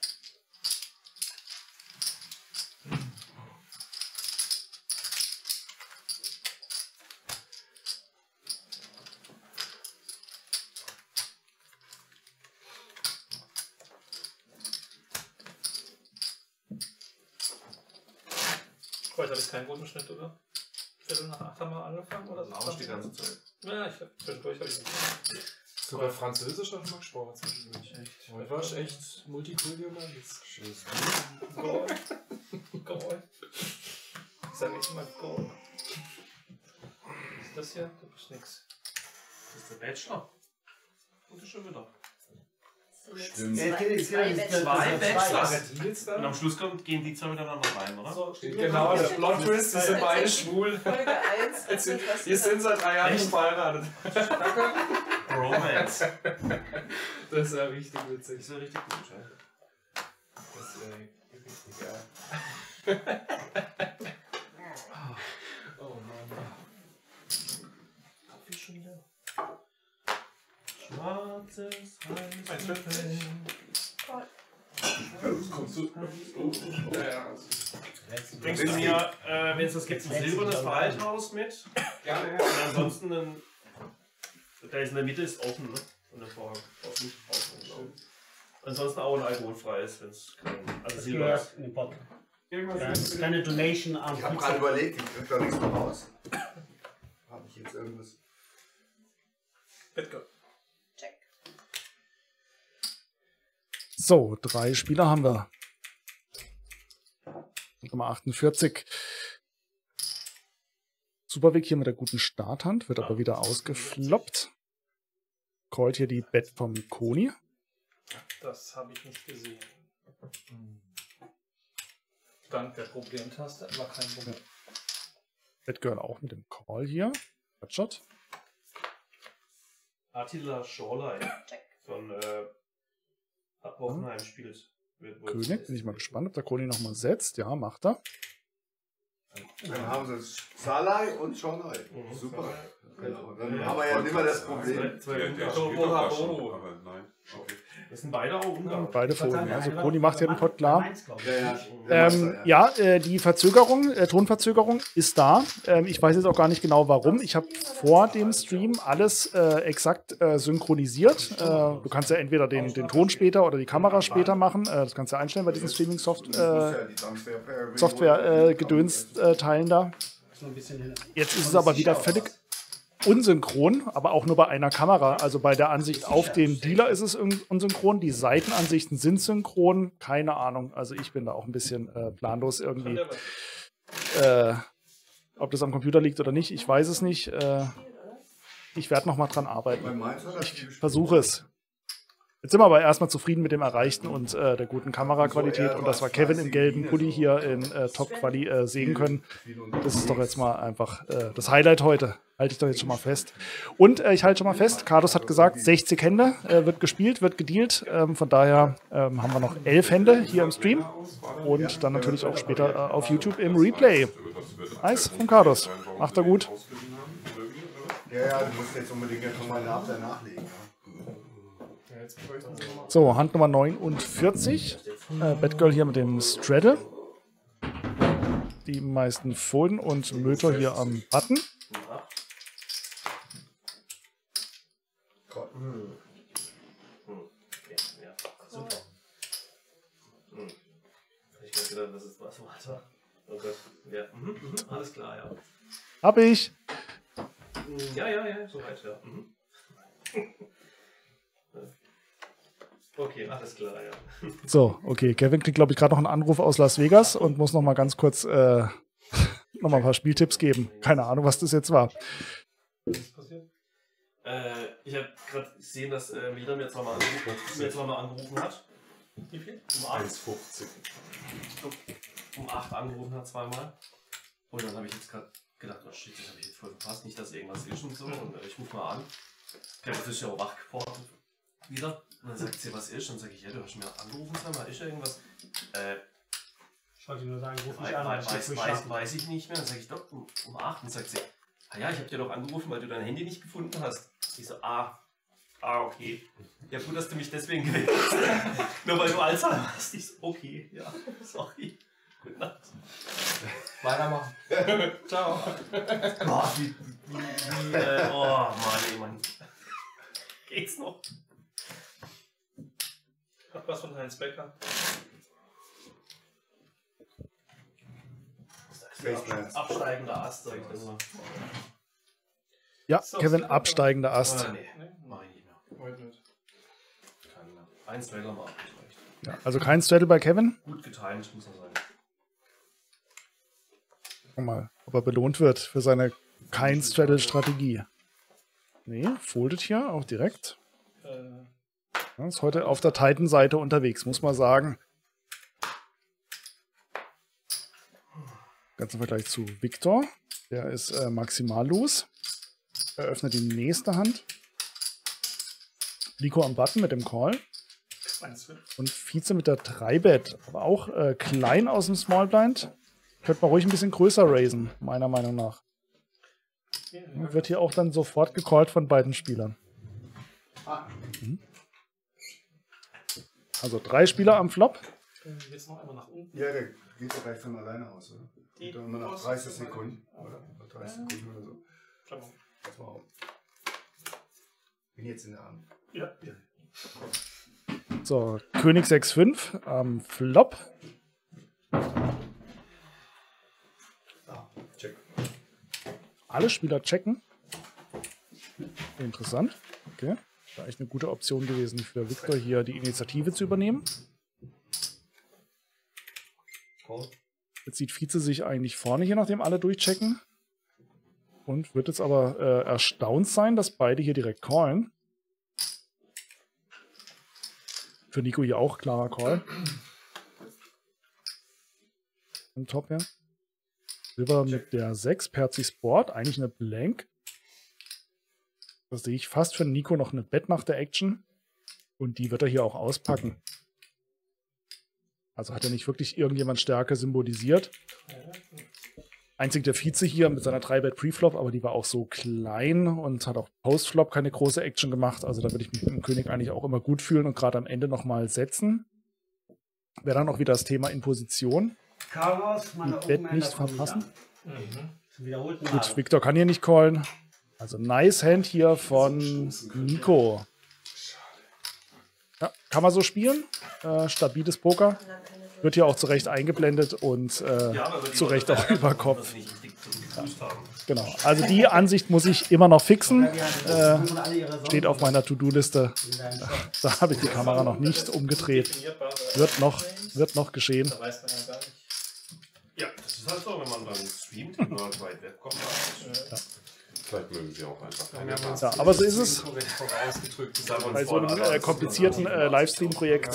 Heute habe ich keinen guten Schnitt, oder? Viertel nach 8 haben wir angefangen, oder so? Launch die ganze Zeit. Ja, zwischendurch habe ich nicht. Sogar Französisch hat man gesprochen zwischendurch. Heute war ich echt Multikulti unterwegs. Goal. Goal. Ich sage nicht immer Goal. Was ist das hier? Das ist nix. Das ist der Bachelor. Und ist schon wieder. Stimmt. Zwei Bachelors. Und am Schluss gehen die zwei miteinander rein, oder? So, Genau, der Plot Twist, die sind beide schwul. Folge 1. Wir sind seit 3 Jahren nicht verheiratet. Romance. Das ist ja richtig witzig. Das ist ja richtig gut, ja. Das ist ja richtig geil. Oh Mann. Kaffee schon wieder. Schwarzes Eis. Kommst du? Bringst du mir, wenn es das gibt, ein silbernes Waldhaus mit? Gerne. Und ansonsten da ist in der Mitte ist offen, ne? Und der Vorhang offen. Ansonsten auch ein alkoholfreies, wenn es kein. Also Silber ist. In den Pot. Irgendwas Das ist keine Donation an. Ich habe gerade überlegt, ich krieg da nichts mehr raus. Habe ich jetzt irgendwas? Check. So, 3 Spieler haben wir. Nummer 48. Superweg hier mit der guten Starthand, wird aber wieder ausgefloppt. Callt hier die Bet vom Koni. Das habe ich nicht gesehen. Dank der Problemtaste, aber kein Problem. Betgirl auch mit dem Call hier. Headshot. Attila Schorlein von Hoffenheim spielt. König, bin ich mal gespannt, ob der Koni nochmal setzt. Ja, macht er. Dann haben sie es Salai und Schorlei. Super. Genau. Dann haben wir ja nicht mehr das Problem. Der spielt doch schon, aber nein. Okay. Das sind beide auch Ungarn. Beide Fohlen. Also Koni macht hier den Pot klar. Ja. Die Verzögerung, Tonverzögerung ist da. Ich weiß jetzt auch gar nicht genau warum. Ich habe vor dem Stream alles exakt synchronisiert. Du kannst ja entweder den Ton später oder die Kamera später machen. Das kannst du ja einstellen bei diesen Streaming-Software-Gedöns-Teilen da. Jetzt ist es aber wieder völlig unsynchron, aber auch nur bei einer Kamera. Also bei der Ansicht auf dem Dealer ist es unsynchron. Die Seitenansichten sind synchron. Keine Ahnung. Also ich bin da auch ein bisschen planlos irgendwie. Ob das am Computer liegt oder nicht, ich weiß es nicht. Ich werde noch mal dran arbeiten. Ich versuche es. Jetzt sind wir aber erstmal zufrieden mit dem Erreichten und der guten Kameraqualität und dass wir Kevin im gelben Pulli hier in Top-Quali sehen können. Das ist doch jetzt mal einfach das Highlight heute. Halte ich doch jetzt schon mal fest. Und ich halte schon mal fest, Carlos hat gesagt, 60 Hände wird gespielt, wird gedealt. Von daher haben wir noch 11 Hände hier im Stream und dann natürlich auch später auf YouTube im Replay. Nice von Carlos. Macht er gut. Ja, du musst jetzt unbedingt nochmal nachlegen. So, Hand Nummer 49. Batgirl hier mit dem Straddle. Die meisten Folden und Möter hier am Button. das ist was. Warte. Okay. Ja. Alles klar, ja. Hab ich. Ja, soweit, ja. Okay, alles klar, ja. So, okay. Kevin kriegt, glaube ich, gerade noch einen Anruf aus Las Vegas und muss noch mal ganz kurz noch mal ein paar Spieltipps geben. Keine Ahnung, was das jetzt war. Was ist passiert? Ich habe gerade gesehen, dass Mira mir zweimal angerufen hat. Wie viel? Um 1,50. Um 8 angerufen hat zweimal. Und dann habe ich jetzt gerade gedacht, oh shit, das habe ich jetzt voll verpasst. Nicht, dass irgendwas ist und so. Und ich rufe mal an. Kevin ist ja auch wach geworden. Wieder. Und dann sagt sie, was ist? Und dann sage ich, ja, du hast mir angerufen, sag mal, ist irgendwas? Ich wollte nur sagen, ruf mich an. Weiß ich nicht mehr. Dann sage ich, doch, um 8. Und sagt sie, ah ja, ich habe dir doch angerufen, weil du dein Handy nicht gefunden hast. Ich so, okay. Ja, gut, dass du mich deswegen gewählt hast. Nur weil du Alzheimer hast. Ich so, okay, ja, sorry. Gute Nacht. Weitermachen. Ciao. Gott, oh Mann. Geht's noch? Hab was von Heinz Becker. Absteigender Ast, sag ich immer. Ja, Kevin, absteigender Ast. Nee, mach ich nicht mehr. Heute nicht. Kein mehr. Ein Straddle mal abgereicht. Ja, also kein Straddle bei Kevin. Gut getimt, muss er sein. Guck mal, ob er belohnt wird für seine kein Straddle-Strategie. Nee, foldet hier auch direkt. Ja, ist heute auf der Titan-Seite unterwegs, muss man sagen. Ganz im Vergleich zu Victor. Der ist maximal los. Eröffnet die nächste Hand. Nico am Button mit dem Call. Und Vize mit der 3-Bet. Aber auch klein aus dem Small Blind. Könnte man ruhig ein bisschen größer raisen, meiner Meinung nach. Wird hier auch dann sofort gecallt von beiden Spielern. Also 3 Spieler am Flop. Jetzt noch einmal nach unten. Ja, der geht ja gleich von alleine aus, oder? Und dann immer nach 30 Sekunden. Oder? 30 Sekunden oder so. Wow. Bin jetzt in der Hand. Ja. So, König 6-5 am Flop. Check. Alle Spieler checken. Interessant. Okay. War echt eine gute Option gewesen für Victor, hier die Initiative zu übernehmen. Jetzt sieht Vize sich eigentlich vorne hier, nachdem alle durchchecken. Und wird jetzt aber erstaunt sein, dass beide hier direkt callen. Für Nico hier auch klarer Call. Im Top hier. Silber mit der 6, Perzi's Board, eigentlich eine Blank. Das sehe ich fast für Nico noch eine Bet nach der Action. Und die wird er hier auch auspacken. Also hat er nicht wirklich irgendjemand Stärke symbolisiert. Einzig der Vize hier mit seiner 3-Bet Preflop, aber die war auch so klein und hat auch Postflop keine große Action gemacht. Also da würde ich mich mit dem König eigentlich auch immer gut fühlen und gerade am Ende nochmal setzen. Wäre dann auch wieder das Thema in Position. Carlos, die Bet nicht verpassen. Wiederholten Gut, Victor kann hier nicht callen. Also nice Hand hier von Nico. Ja, kann man so spielen. Stabiles Poker. Wird hier auch zu Recht eingeblendet und zu Recht auch über Kopf. Ja, genau. Also die Ansicht muss ich immer noch fixen. Steht auf meiner To-Do-Liste. Da habe ich die Kamera noch nicht umgedreht. Wird noch geschehen. Ja, das ist halt so, wenn man dann streamt, nur weit weg kommt. Vielleicht mögen sie auch einfach. Ja, aber so ist es. Bei so einem komplizierten Livestream-Projekt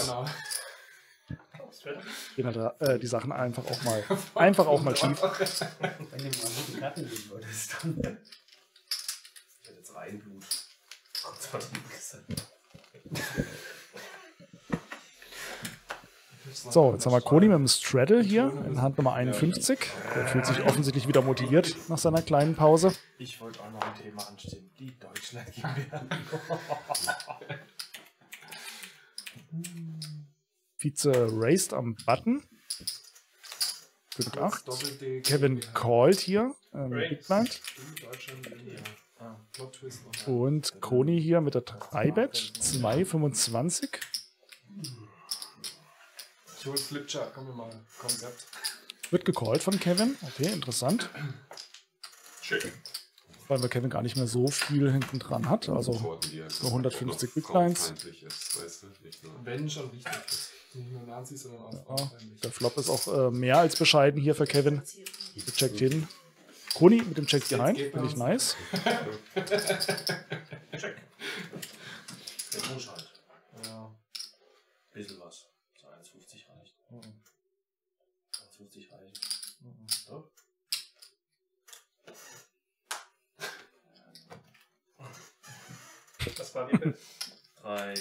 gehen halt, die Sachen einfach auch mal schief. Wenn du mal gute Karten geben würdest, dann. Ich hätte jetzt Reinblut. Kurz vor dem gesagt. So, jetzt haben wir Koni mit dem Straddle hier in Hand Nummer 51. Der fühlt sich offensichtlich wieder motiviert nach seiner kleinen Pause. Ich wollte auch noch ein Thema anstimmen. Die Deutschland GmbH. Vize raised am Button. König 8. Kevin called hier. Big Blind. Und Koni hier mit der 3-Bet. 2,25. Jules Flipchart, kommen wir mal. Konzept. Wird gecallt von Kevin. Okay, interessant. Schick. Weil wir Kevin gar nicht mehr so viel hinten dran hat. Also nur 150 Big Blinds. Wenn schon wichtig ist. Nicht nur Nazis, sondern auch Ja, der Flop ist auch mehr als bescheiden hier für Kevin. Der checkt hin. Koni mit dem Check behind. Finde ich nice. Check. Der muss halt. Ja. Bisschen was. So 1,50 reicht. 1,50 reicht. So. Das war wie viel? 3,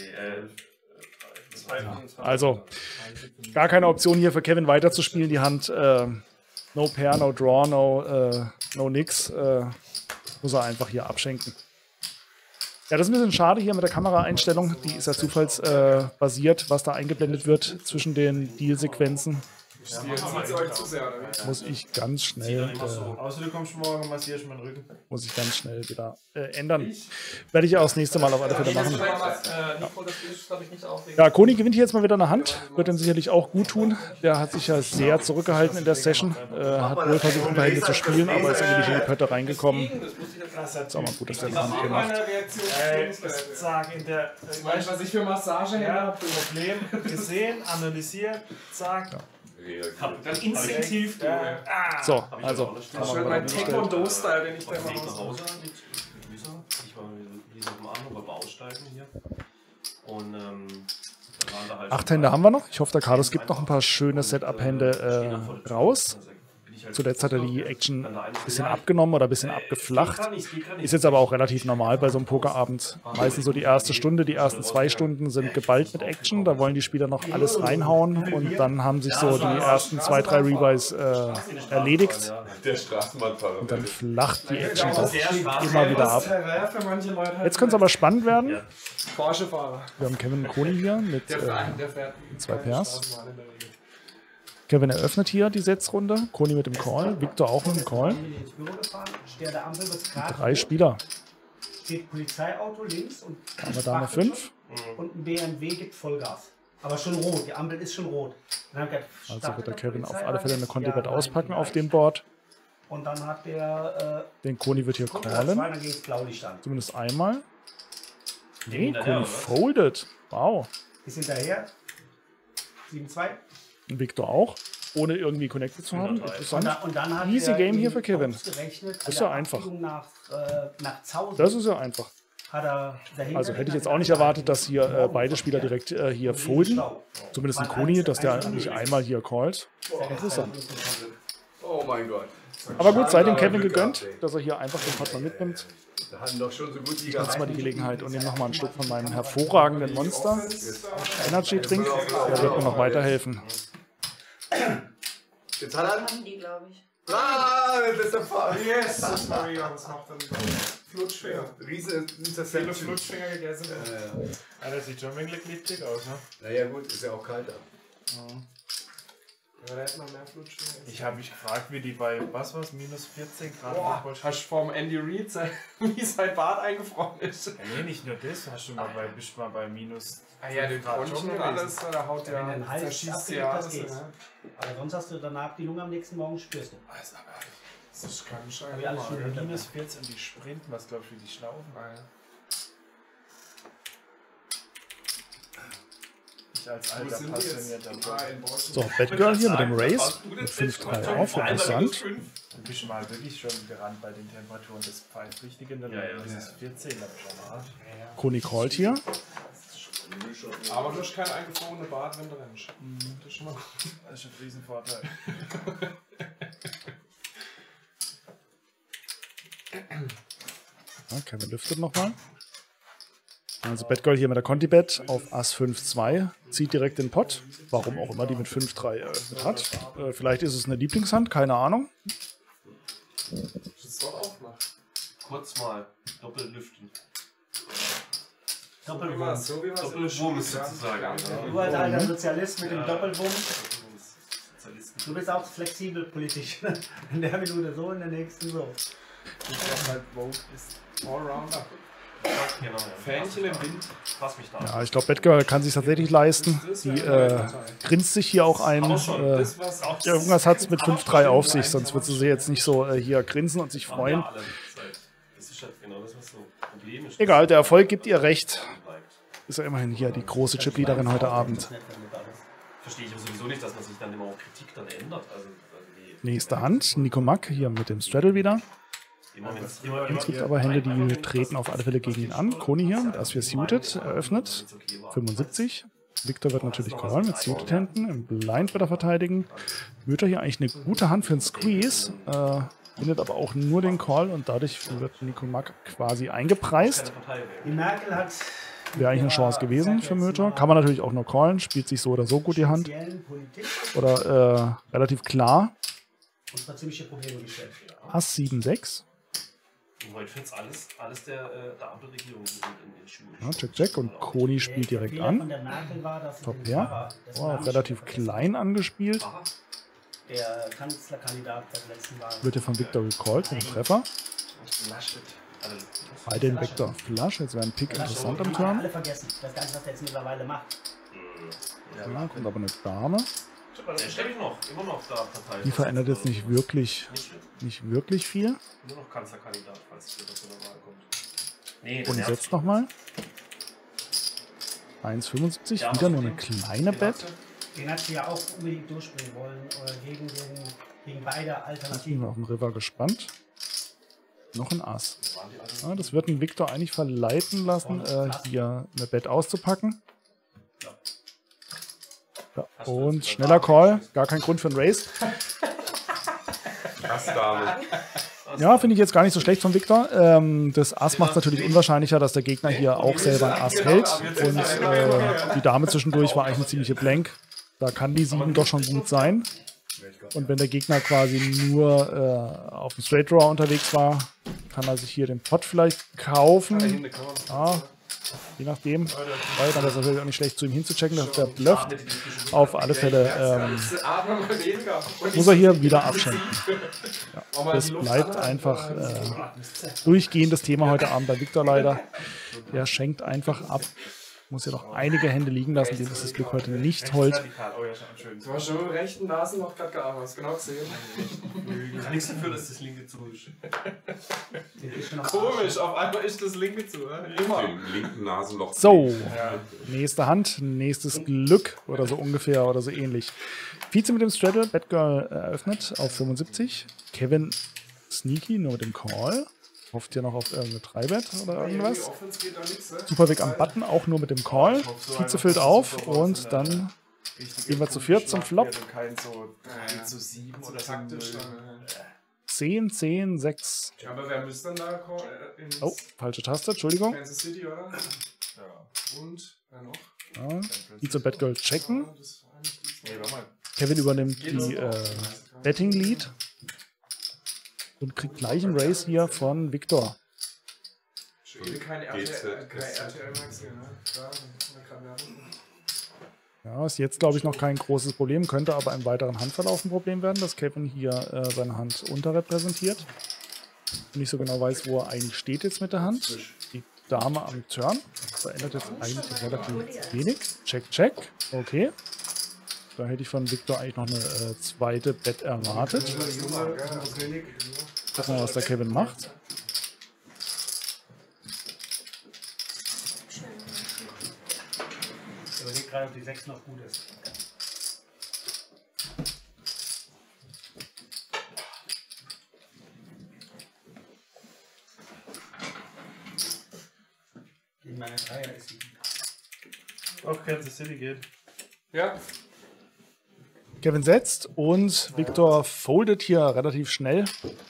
22. Also, gar keine Option hier für Kevin weiterzuspielen. Die Hand, no Pair, no Draw, no nix. Muss er einfach hier abschenken. Ja, das ist ein bisschen schade hier mit der Kameraeinstellung. Die ist ja zufallsbasiert, was da eingeblendet wird zwischen den Deal-Sequenzen. Muss ich ganz schnell außer du kommst morgen und massierst meinen Rücken. muss ich ganz schnell wieder ändern. Werde ich ja auch das nächste Mal auf alle Fälle machen. Ja, Koni gewinnt hier jetzt mal wieder eine Hand. Wird ihm sicherlich auch gut tun. Der hat sich ja sehr zurückgehalten in der Session. Hat wohl versucht, ein paar Hände zu spielen, aber ist irgendwie nicht in die Pötte reingekommen. Ist auch mal gut, dass der eine Hand gemacht. Weißt du, was ich für Massage habe? Problem gesehen, analysiert, zack. Ganz instinktiv. So, also. Schön mein Taekwondo-Style, den ich da Weg immer nach mache. Hause, ich war wie so auf dem Arm aber aussteigen hier. Und waren da halt 8 Hände haben wir noch. Ich hoffe, der Carlos gibt noch ein paar schöne Setup-Hände raus. Zuletzt hat er die Action ein bisschen abgenommen oder ein bisschen abgeflacht. Ist jetzt aber auch relativ normal bei so einem Pokerabend. Meistens so die erste Stunde, die ersten 2 Stunden sind geballt mit Action. Da wollen die Spieler noch alles reinhauen und dann haben sich so die ersten 2, 3 Rebuys erledigt. Der Straßenbahnfahrer. Und dann flacht die Action auch immer wieder ab. Jetzt könnte es aber spannend werden. Porsche-Fahrer. Wir haben Kevin und Koni hier mit Der fährt 2 Pairs. Kevin eröffnet hier die Setzrunde. Koni mit dem Call. Victor auch mit dem Call. Ins Büro gefahren, stehe an der Ampel, wird's grad 3 Spieler. steht Polizeiauto links und Haben wir Dame 5. und ein BMW gibt Vollgas. Aber schon rot, die Ampel ist schon rot. Dann hat Also wird der Kevin auf alle Fälle eine Conti-Bet auspacken auf dem Board. Und dann hat der Den Koni wird hier callen. dann geht es Blaulicht an. Zumindest einmal. Nee, Koni folded. Wow. Ist hinterher. 7-2. Und Victor auch. Ohne irgendwie connected zu haben. Interessant. Und dann hat Easy er Game hier in für Kevin. ausgerechnet, Das an ist der ja einfach. Abbiegung Nach Zausen Das ist ja einfach. hat er dahinter Also hätte ich jetzt auch nicht erwartet, dass hier beide Spieler direkt hier folden. Zumindest ein Koni, dass der nicht einmal hier callt. Interessant. Oh mein Gott. Aber gut, sei dem Kevin gegönnt, dass er hier einfach den Partner mitnimmt. Da hatten doch schon so gut wie Ich nutze mal die Gelegenheit und nehme nochmal ein Stück von meinem hervorragenden Monster Energy Drink. Der wird mir noch weiterhelfen. Jetzt hat er. Haben die, glaube ich. Ah, das ist der Fall. Yes, das Maria, was macht er denn? Flutschfinger. Riese Viele Interception. Flutschfinger gegessen. Ja, das sieht schon ein wenig glitschig aus, ne? Naja gut, ist ja auch kalt da. Ja, da hätte man mehr Flutschfinger. Ich habe mich gefragt, wie die bei, was war's, minus 14 Grad Boah, Fußball- hast du vom Andy Reid wie sein Bart eingefroren ist? Ja, nee, nicht nur das, bist du mal bei minus Ah ja, den Grad Bronchen schon und gewesen. alles, da haut Wenn ja, dein Hals zerschießt abgeht, ja das alles. geht's. Ne? Aber sonst hast du danach die Lunge am nächsten Morgen spürst du. Also, aber Das ist kein Hab ich Scheiß. alles schon hinter mir. minus 14 und die sprinten, was glaubst du, wie die schnaufen? Ich als alter passionierter So, Batgirl hier mit dem Race. Mit 5-3 auf. Interessant. Du bist mal wirklich schon gerannt bei den Temperaturen des Pfeifrichtigen, dann ist es 14, aber schon mal. Koni callt hier. Aber du hast kein eingefrorener Bart, wenn du rennst. Das ist schon mal gut. Das ist ein Riesenvorteil. Ja, Kevin lüftet nochmal. Also Batgirl hier mit der Conti-Bet auf Ass 5-2. Zieht direkt den Pot. Warum auch immer die mit 5-3 eröffnet hat. Vielleicht ist es eine Lieblingshand, keine Ahnung. Das ist doch aufmachen. Kurz mal doppelt lüften. Doppelwurm. So wie man Doppelwurm ist sozusagen. Du als alter Sozialist mit dem Doppelwurm. Sozialisten. Du bist auch flexibel politisch. In der Minute so, in der nächsten so. Ich sag halt, Vogue ist. Allrounder. Genau, ja. Fähnchen im Wind. Fass mich da. Ja, ich glaube, Batgirl kann sich tatsächlich leisten. Die grinst sich hier auch ein. Irgendwas hat es mit 5-3 auf sich, sonst wird sie jetzt nicht so hier grinsen und sich freuen. Egal, der Erfolg gibt ihr recht. Ist ja immerhin hier die große Chipleaderin heute Abend. Verstehe ich aber sowieso nicht, dass man sich dann immer auch Kritik dann ändert. Nächste Hand, Nico Mack hier mit dem Straddle wieder. Es gibt aber Hände, die treten auf alle Fälle gegen ihn an. Koni hier mit Ass 4 Suited eröffnet. 75. Victor wird natürlich callen mit Suited Händen. Im Blind wird er verteidigen. Mütter hier eigentlich eine gute Hand für einen Squeeze. Findet aber auch nur den Call und dadurch wird Nico Mack quasi eingepreist. Die Merkel hat. Wäre eigentlich eine Chance gewesen für Möter. Kann man natürlich auch nur callen. Spielt sich so oder so gut die Hand. Oder relativ klar. Ass 7-6. Heute findet alles der Ampelregierung in den Schuhen. Ja, check. Und Koni spielt direkt an. Top Pair. Relativ klein angespielt. Der Kanzlerkandidat der letzten Wahl. Wird hier von Victor gecallt mit dem Treffer. Bei den Victor Flush. Jetzt wäre ein Pick interessant am Turn. Alle vergessen. Ich weiß gar nicht, was der jetzt mittlerweile macht. Ja, kommt aber eine Dame. Der stelle ich noch, immer noch da verteilt. Die verändert jetzt nicht wirklich viel. Nur noch Kanzlerkandidat, falls es wieder zu der Wahl kommt. Nee, und jetzt nochmal. 1,75. Wieder nur eine kleine Bet. Den hat sie ja auch unbedingt durchbringen wollen. Oder gegen beide Alternativen. Ich bin auf dem River gespannt. Noch ein Ass. Ja, das wird den Victor eigentlich verleiten lassen, hier eine Bet auszupacken. Ja, und schneller Call. Gar kein Grund für einen Race. Ja, finde ich jetzt gar nicht so schlecht von Victor. Das Ass macht es natürlich unwahrscheinlicher, dass der Gegner hier auch selber ein Ass hält. Und die Dame zwischendurch war eigentlich eine ziemliche Blank. Da kann die 7 doch schon gut sein. Und wenn der Gegner quasi nur auf dem Straight Draw unterwegs war, kann er sich hier den Pot vielleicht kaufen. Ja, je nachdem. Weil dann ist es natürlich auch nicht schlecht, zu ihm hinzuchecken, dass der blufft. Auf alle Fälle muss er hier wieder abschenken. Ja, das bleibt einfach durchgehendes Thema heute Abend bei Victor leider. Der schenkt einfach ab. Muss ja noch einige Hände liegen lassen, dem ist das Glück heute nicht hold. Du hast schon mit rechten Nasen noch gerade gearbeitet, hast genau gesehen. Ich kann nichts dafür, dass das linke zu ist. Komisch, auf einmal ist das linke zu. Immer. Den linken Nasenloch. So, nächste Hand, nächstes Glück oder so ungefähr oder so ähnlich. Vize mit dem Straddle, Batgirl eröffnet auf 75. Kevin sneaky, nur mit dem Call. Hofft hier noch auf irgendeine 3-Bet oder irgendwas. Superweg am Button, auch nur mit dem Call. Vize füllt auf und dann gehen wir zu 4 zum Flop. 10, 10, 6. Aber wer müsste dann da oh, falsche Taste, Entschuldigung. Kansas City, oder? Ja. Und wer noch? Ja, Vize und Batgirl checken. Kevin übernimmt die Betting Lead. Und kriegt gleich einen Race hier von Victor. Ja, ist jetzt, glaube ich, noch kein großes Problem. Könnte aber im weiteren Handverlauf ein Problem werden, dass Kevin hier seine Hand unterrepräsentiert. Und nicht so genau weiß, wo er eigentlich steht jetzt mit der Hand. Die Dame am Turn. Verändert jetzt eigentlich relativ wenig. Check, check. Okay. Da hätte ich von Victor eigentlich noch eine zweite Bet erwartet. Gucken wir mal, was der Kevin macht. Ich überlege gerade, ob die 6 noch gut ist. In meiner Dreier ist sie. Auf Kansas City geht. Ja. Kevin setzt und Victor foldet hier relativ schnell.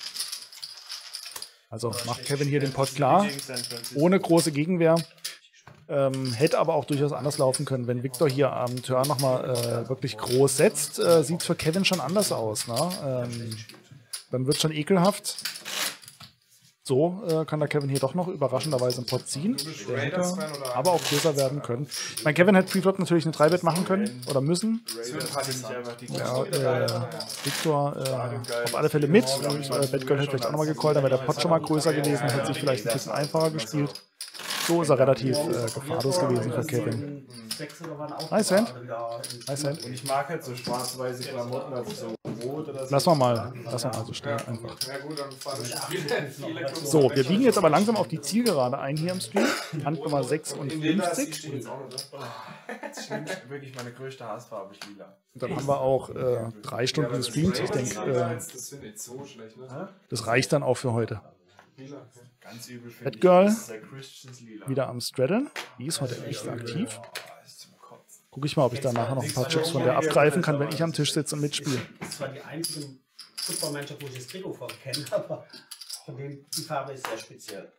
Also macht Kevin hier den Pot klar, ohne große Gegenwehr. Hätte aber auch durchaus anders laufen können. Wenn Victor hier am Turn nochmal wirklich groß setzt, sieht es für Kevin schon anders aus. Ne? Dann wird es schon ekelhaft. So kann der Kevin hier doch noch überraschenderweise einen Pot ziehen. Der hätte aber auch größer werden können. Ich meine, Kevin hätte Preflop natürlich eine 3-Bet machen können oder müssen. Ja, Victor auf alle Fälle mit. Batgirl hätte vielleicht auch nochmal gecallt, dann wäre der Pot schon mal größer gewesen, hätte sich vielleicht ein bisschen einfacher gespielt. So ist er relativ gefahrlos gewesen für Kevin. 3 Cent. 3 Cent. Und ich mag halt so schwarz-weiße Klamotten, also so rot oder so. Lass mal so stehen einfach. Ja gut, dann fahren wir So, wir biegen jetzt aber langsam auf die Zielgerade ein hier im Stream. Hand Nummer 56. Wirklich meine größte Hassfarbe ist lila. Und dann haben wir auch 3 Stunden gestreamt. Ich denke, das reicht dann auch für heute. Ganz übel für Batgirl wieder am Straddle. Die ist heute echt aktiv. Gucke ich mal, ob ich da nachher noch ein paar Chips von der abgreifen kann, wenn ich am Tisch sitze und mitspiele. Das ist zwar die einzige Footballmannschaft, wo ich das Trikot von kenne, aber von dem die Farbe ist sehr speziell.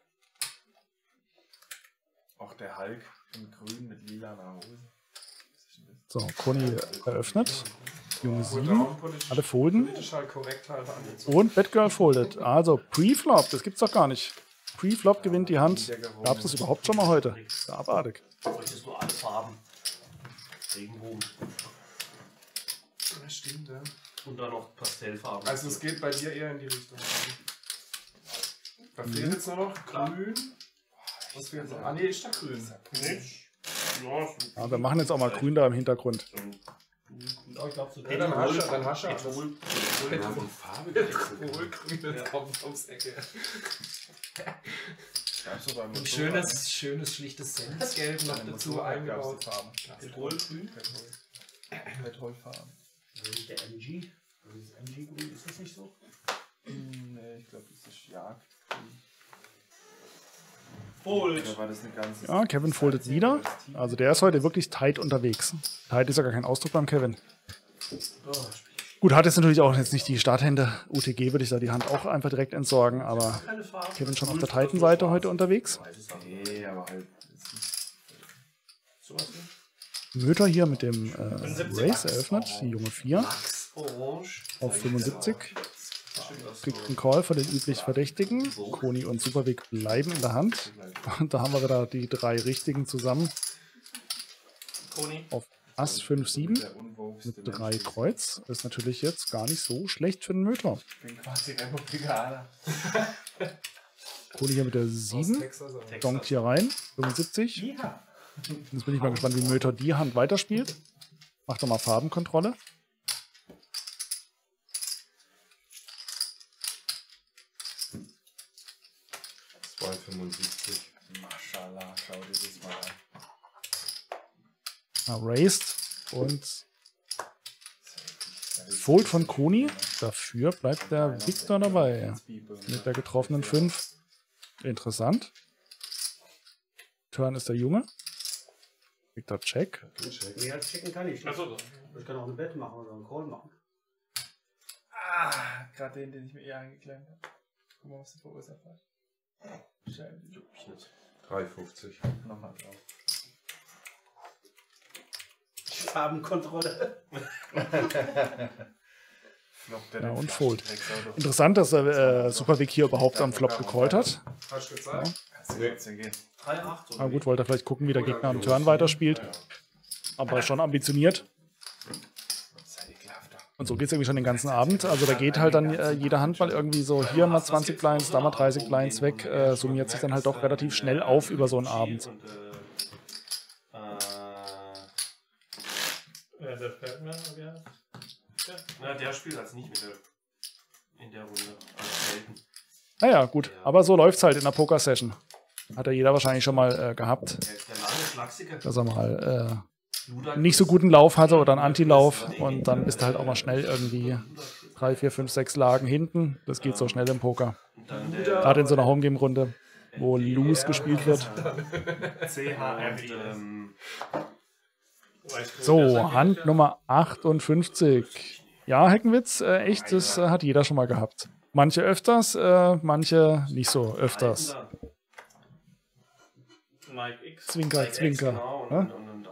Auch der Hulk in grün mit lila Hose. So, Conny eröffnet. Junge 7. Alle folden. Und Batgirl foldet. Also Pre-Flop, das gibt's doch gar nicht. Pre-Flop gewinnt die Hand. Gab es das überhaupt schon mal heute? Ja, abartig. Möchtest du alle Farben? Regenbogen. Das stimmt, ja. Und dann noch Pastellfarben. Also es geht bei dir eher in die Richtung. Da fehlt jetzt nur noch grün. Was fehlt so? Ah nee, ist da grün. Ja, wir machen jetzt auch mal grün da im Hintergrund. Ja, ich glaube, so Dann hast du Grün, jetzt kommt ums Ecke. Ein schönes, schlichtes Senfgelb noch dazu eingebaut. Petrolgrün. Petrolfarben. Der MG. Das MG-Grün, ist das nicht so? Nee, ich glaube, das ist Jagd. Fold. War das eine ganze Ja, Kevin foldet wieder. Also der ist heute wirklich tight unterwegs. Tight ist ja gar kein Ausdruck beim Kevin. Gut, hat jetzt natürlich auch jetzt nicht die Starthände. UTG würde ich da die Hand auch einfach direkt entsorgen, aber Kevin schon auf der Titan-Seite heute unterwegs. Nee, aber halt. Möter hier mit dem Race eröffnet, die Junge 4 auf 75. Kriegt einen Call von den üblich Verdächtigen. Conny und Superwig bleiben in der Hand. Und da haben wir wieder die 3 richtigen zusammen. Auf Ass 5-7 mit 3 Kreuz. Das ist natürlich jetzt gar nicht so schlecht für den Möter. Ich bin quasi Republikaner. Conny hier mit der 7. Donkt hier rein. 75. Jetzt bin ich mal gespannt, wie Möter die Hand weiterspielt. Macht doch mal Farbenkontrolle. Maschallah, schau dir das mal an. Raised und Fold von Conny. Dafür bleibt der Victor dabei. Mit der getroffenen 5. Interessant. Turn ist der Junge. Victor check. Mehr als checken kann ich. Also, ich kann auch ein Bett machen oder einen Call machen. Ah, gerade den ich mir eher eingeklemmt habe. Guck mal, was du verursacht hast. 3,50. Nochmal drauf. Farbenkontrolle. Ja, und Fold. Interessant, dass der Superwig hier überhaupt am Flop gecallt hat. Hast du gesagt? Na gut, wollte er vielleicht gucken, wie der Gegner am Turn weiterspielt. Aber schon ambitioniert. Und so geht es irgendwie schon den ganzen Abend. Also da geht halt dann jede Hand mal irgendwie so hier mal 20 Blinds, da mal 30 Blinds weg. Summiert sich dann halt doch relativ schnell auf über so einen Abend. Der Batman, ja. Na, der spielt als nicht mit in der Runde. Also selten. Naja, gut. Aber so läuft es halt in der Poker-Session. Hat ja jeder wahrscheinlich schon mal gehabt. Dass er mal nicht so guten Lauf hatte oder einen Antilauf. Und dann bist du halt auch mal schnell irgendwie 3, 4, 5, 6 Lagen hinten. Das geht so schnell im Poker. Gerade in so einer Homegame-Runde, wo Loose gespielt wird. So, Hand Nummer 58. Ja, Heckenwitz, echt, das hat jeder schon mal gehabt. Manche öfters, manche nicht so öfters. Zwinker, Zwinker. Ja?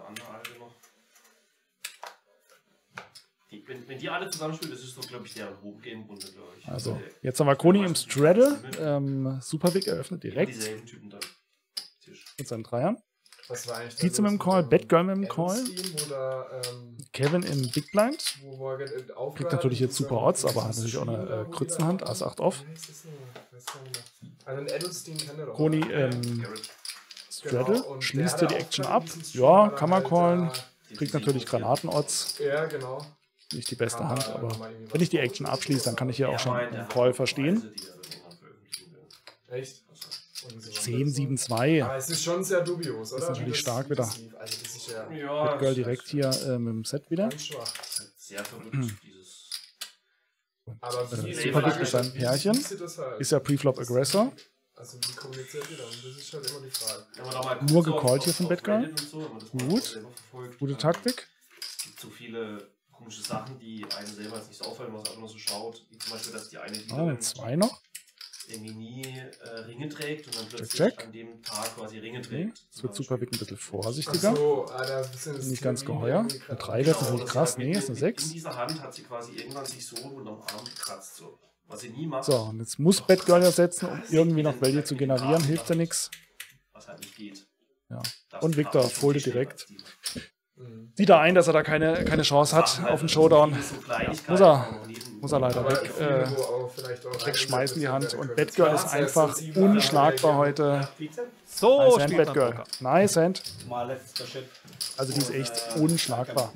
Wenn die alle zusammenspielen, das ist so, glaube ich, der Home-Game-Runde, glaube ich. Also, jetzt haben wir Conny im Straddle. Superbig eröffnet direkt. Mit seinen Dreiern. Pizza mit dem Call, Batgirl mit dem Call. Kevin im Big Blind. Kriegt natürlich jetzt super Odds, aber hat natürlich auch eine Krützenhand, Ass 8 off. Conny im Straddle, und schließt der dir die hat Action auch ab. diesen Stream, Ja, weil er kann man halt, callen. Kriegt natürlich Granaten-Odds. Ja, genau. Nicht die beste Kann Hand, man aber mal irgendwie wenn ich die was Action abschließe, dann kann ich hier auch schon einen Call verstehen. Echt? 10, 7, 2. Aber es ist schon sehr dubios, oder? Das ist natürlich stark wieder. Also das ist ja Ja, Girl direkt hier mit dem Set wieder. ganz schwach. Sehr verrückt, dieses. Aber wie Super dick ist ein Pärchen. Ist ja Preflop Aggressor. Also wie kommuniziert ihr dann? Das ist halt immer die Frage. Nur gecallt hier von Batgirl. Gut. Gute Taktik. Es gibt so viele komische Sachen, die einem selber jetzt nicht so auffallen, was einfach nur so schaut. Wie zum Beispiel, dass die eine Ah, 2 noch. irgendwie nie Ringe trägt und dann plötzlich Check. an dem Tag quasi Ringe Okay. trägt. Es wird Superwick ein bisschen vorsichtiger. So, Alter, das sind Nicht ganz geheuer. Eine 3 wäre natürlich krass. Nee, ist eine 6. In dieser Hand hat sie quasi irgendwann sich so unterm Arm gekratzt. So. Was sie nie macht. So, und jetzt muss Batgirl ja setzen, um irgendwie noch Value zu generieren. Hilft ja nichts. Was halt nicht geht. Ja. Und Victor foldet direkt. Sieht er ein, dass er da keine Chance hat auf den Showdown. Muss er leider wegschmeißen die Hand. Und Batgirl ist einfach unschlagbar heute. So, Nice Hand, Batgirl. Nice Hand. Mal letzter Shit. Also die ist echt unschlagbar.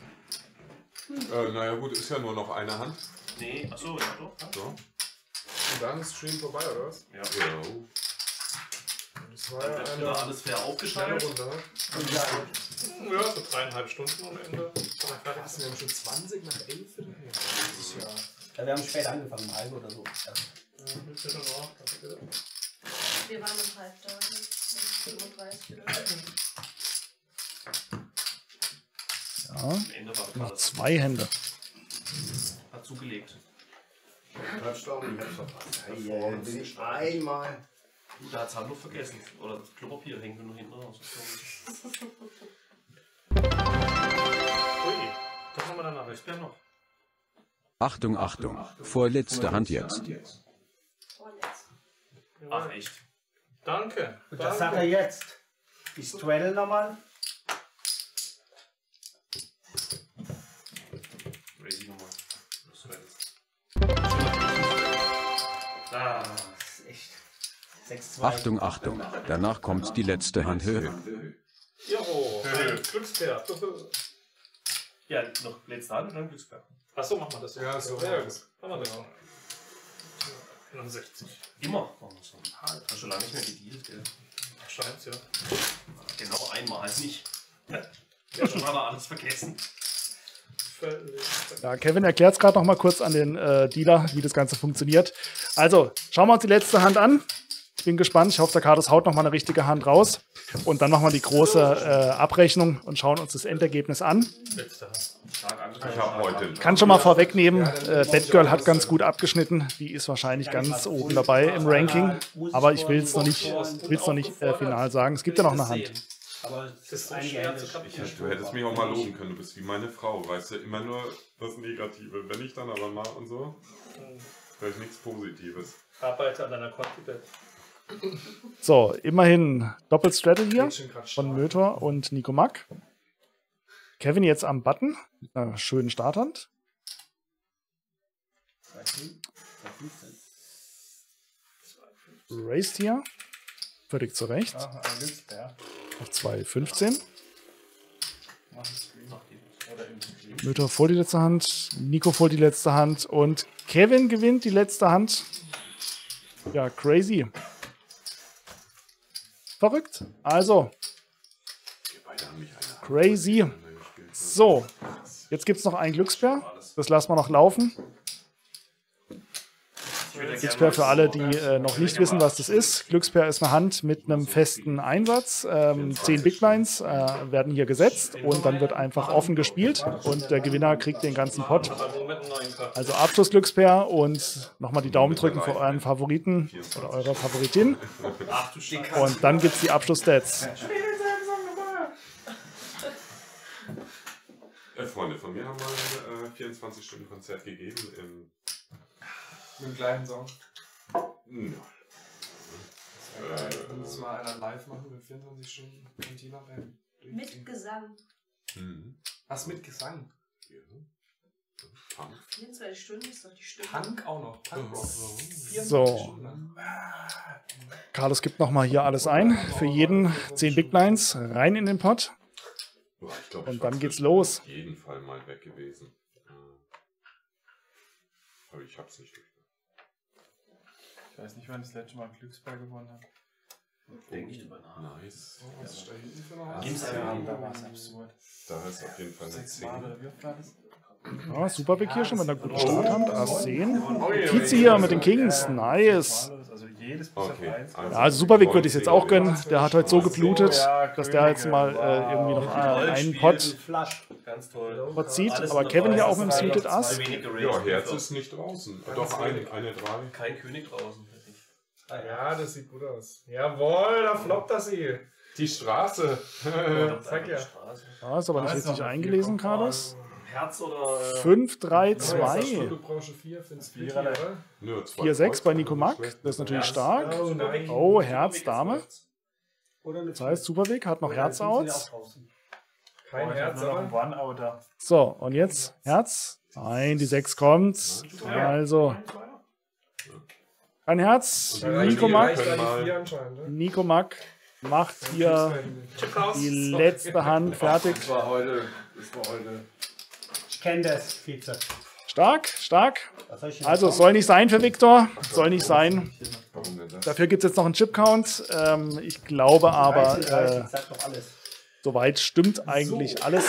Naja gut, ist ja nur noch eine Hand. Nee, achso, ja doch. So. Und dann ist Stream vorbei, oder was? Ja. Das war Dann ja wird wieder alles fair eine aufgeschaltet. Runde. Ja, so 3,5 Stunden am Ende. Was, wir haben schon 20 nach 11 oder? Das ist ja... Ja, wir haben spät angefangen, um 1 oder so. Wir waren um halb da, 35 oder so. Ja, Am Ende war noch gerade 2 Hände. hat zugelegt. Touchdown, ich hab's verpasst. Hey, bin ich einmal. Da hat es Handtuch vergessen. Oder das Klopapier hängt nur hinten raus. Ui, doch haben wir danach. Ich bin noch. Achtung, Achtung. Vorletzte Hand jetzt. Ach, echt? Danke. Und das sagt er jetzt. Die Straddle nochmal. Crazy Nummer. Das ist echt. 6-2. Achtung, Achtung. Danach kommt die letzte Hand. Höhe. Jo, Glücksbär. Ja, noch letzte Hand und dann Glücksbär. Achso, machen wir das so. Ja, so. Ja, gut. Machen wir das so. 61. Immer. Hast schon lange nicht mehr gedealt, gell? Scheint's, ja. Genau einmal, halt nicht. Ja, schon hat er alles vergessen. Ja, Kevin erklärt es gerade noch mal kurz an den Dealer, wie das Ganze funktioniert. Also, schauen wir uns die letzte Hand an. Ich bin gespannt. Ich hoffe, der Kados haut noch mal eine richtige Hand raus. Und dann machen wir die große Abrechnung und schauen uns das Endergebnis an. Letzte Hand. Ich habe heute. Kann schon mal vorwegnehmen, Batgirl hat ganz gut abgeschnitten. Die ist wahrscheinlich ganz oben dabei im Ranking. Aber ich will es noch nicht, final sagen. Es gibt ja noch eine Hand. Aber Es ist so schwer zu kapieren. Du hättest mich auch mal loben können. Du bist wie meine Frau, weißt du, immer nur das Negative. Wenn ich dann aber mal und so, vielleicht nichts Positives. Arbeite an deiner Quantität. So, immerhin Doppelstraddle hier von Mötor und Nico Mack. Kevin jetzt am Button mit einer schönen Starthand. Raced hier. Völlig zurecht. Auf 2,15. Mötor vor die letzte Hand. Nico vor die letzte Hand. Und Kevin gewinnt die letzte Hand. Ja, crazy. Verrückt. Also. Crazy. So. Jetzt gibt es noch einen Glücksbär. Das lassen wir noch laufen. Glücksbär für alle, die noch nicht wissen, was das ist. Glücksbär ist eine Hand mit einem festen Einsatz. 10 Big Blinds werden hier gesetzt und dann wird einfach offen gespielt und der Gewinner kriegt den ganzen Pot. Also Abschlussglücksbär und nochmal die Daumen drücken für euren Favoriten oder eure Favoritin. Und dann gibt es die Abschlussstats. Freunde von mir haben mal 24-Stunden-Konzert gegeben Mit dem gleichen Song. Ja. Muss mal einer live machen mit 24 Stunden Cantina Mit Gesang. Was mit Gesang? 24 Stunden ist doch die Stunde. Punk auch noch. Punk auch so. 24 So. Stunden. Carlos gibt nochmal hier alles ein. Für jeden 10 Big Blinds rein in den Pot. Boah, ich glaub, Und ich dann war geht's los. auf jeden Fall mal weg gewesen. Aber ich hab's nicht durch. Ich weiß nicht, wann das letzte Mal Glücksball gewonnen hat. Denk nicht drüber nach. Nice. Was ist da hinten für noch was? Dienstagabend, da war es absurd. Da ist auf jeden Fall eine 6 10. Mal oder wie oft war das? Ja, Superbig hier schon mit einer guten Starthand. Ass 10. Oh, ja, Vize hier mit den Kings. Nice. Also jedes bis auf Okay. 1. Ja, also Superbig würde ich jetzt auch gönnen. Der hat heute so geblutet, dass der jetzt mal irgendwie noch einen Pot Ganz toll. zieht. Aber Kevin hier auch mit dem Suited Ass. Ja, Herz ist nicht draußen. Doch, eine 3. Kein König draußen. Ja, das sieht gut aus. Jawohl, da floppt das hier. Die Straße. Zeig ja. Ja, ist aber nicht richtig eingelesen, Carlos. Herz oder. 5, 3, Du 2. brauchst 4 für den Split, Vierer. oder? Nö, 4, 6 bei Nico Mack. Das ist natürlich stark. Oh nein. Oh, Herz, Dame. Oder eine Das heißt, Superbig hat noch Herz-Outs. Kein Herz, nur noch ein aber. One-Outer. So, und jetzt Herz. Nein, die 6 kommt. Also, ein Herz. Nico Mack. Nico Mack macht hier die letzte Hand fertig. Das war heute. Ich kenne das, Vize. Stark, stark. Was soll ich denn Also, sagen? soll nicht sein für Viktor. Soll nicht sein. Warum denn das? Dafür gibt es jetzt noch einen Chip-Count. Ich glaube aber, 30, sagt doch alles. soweit stimmt eigentlich alles.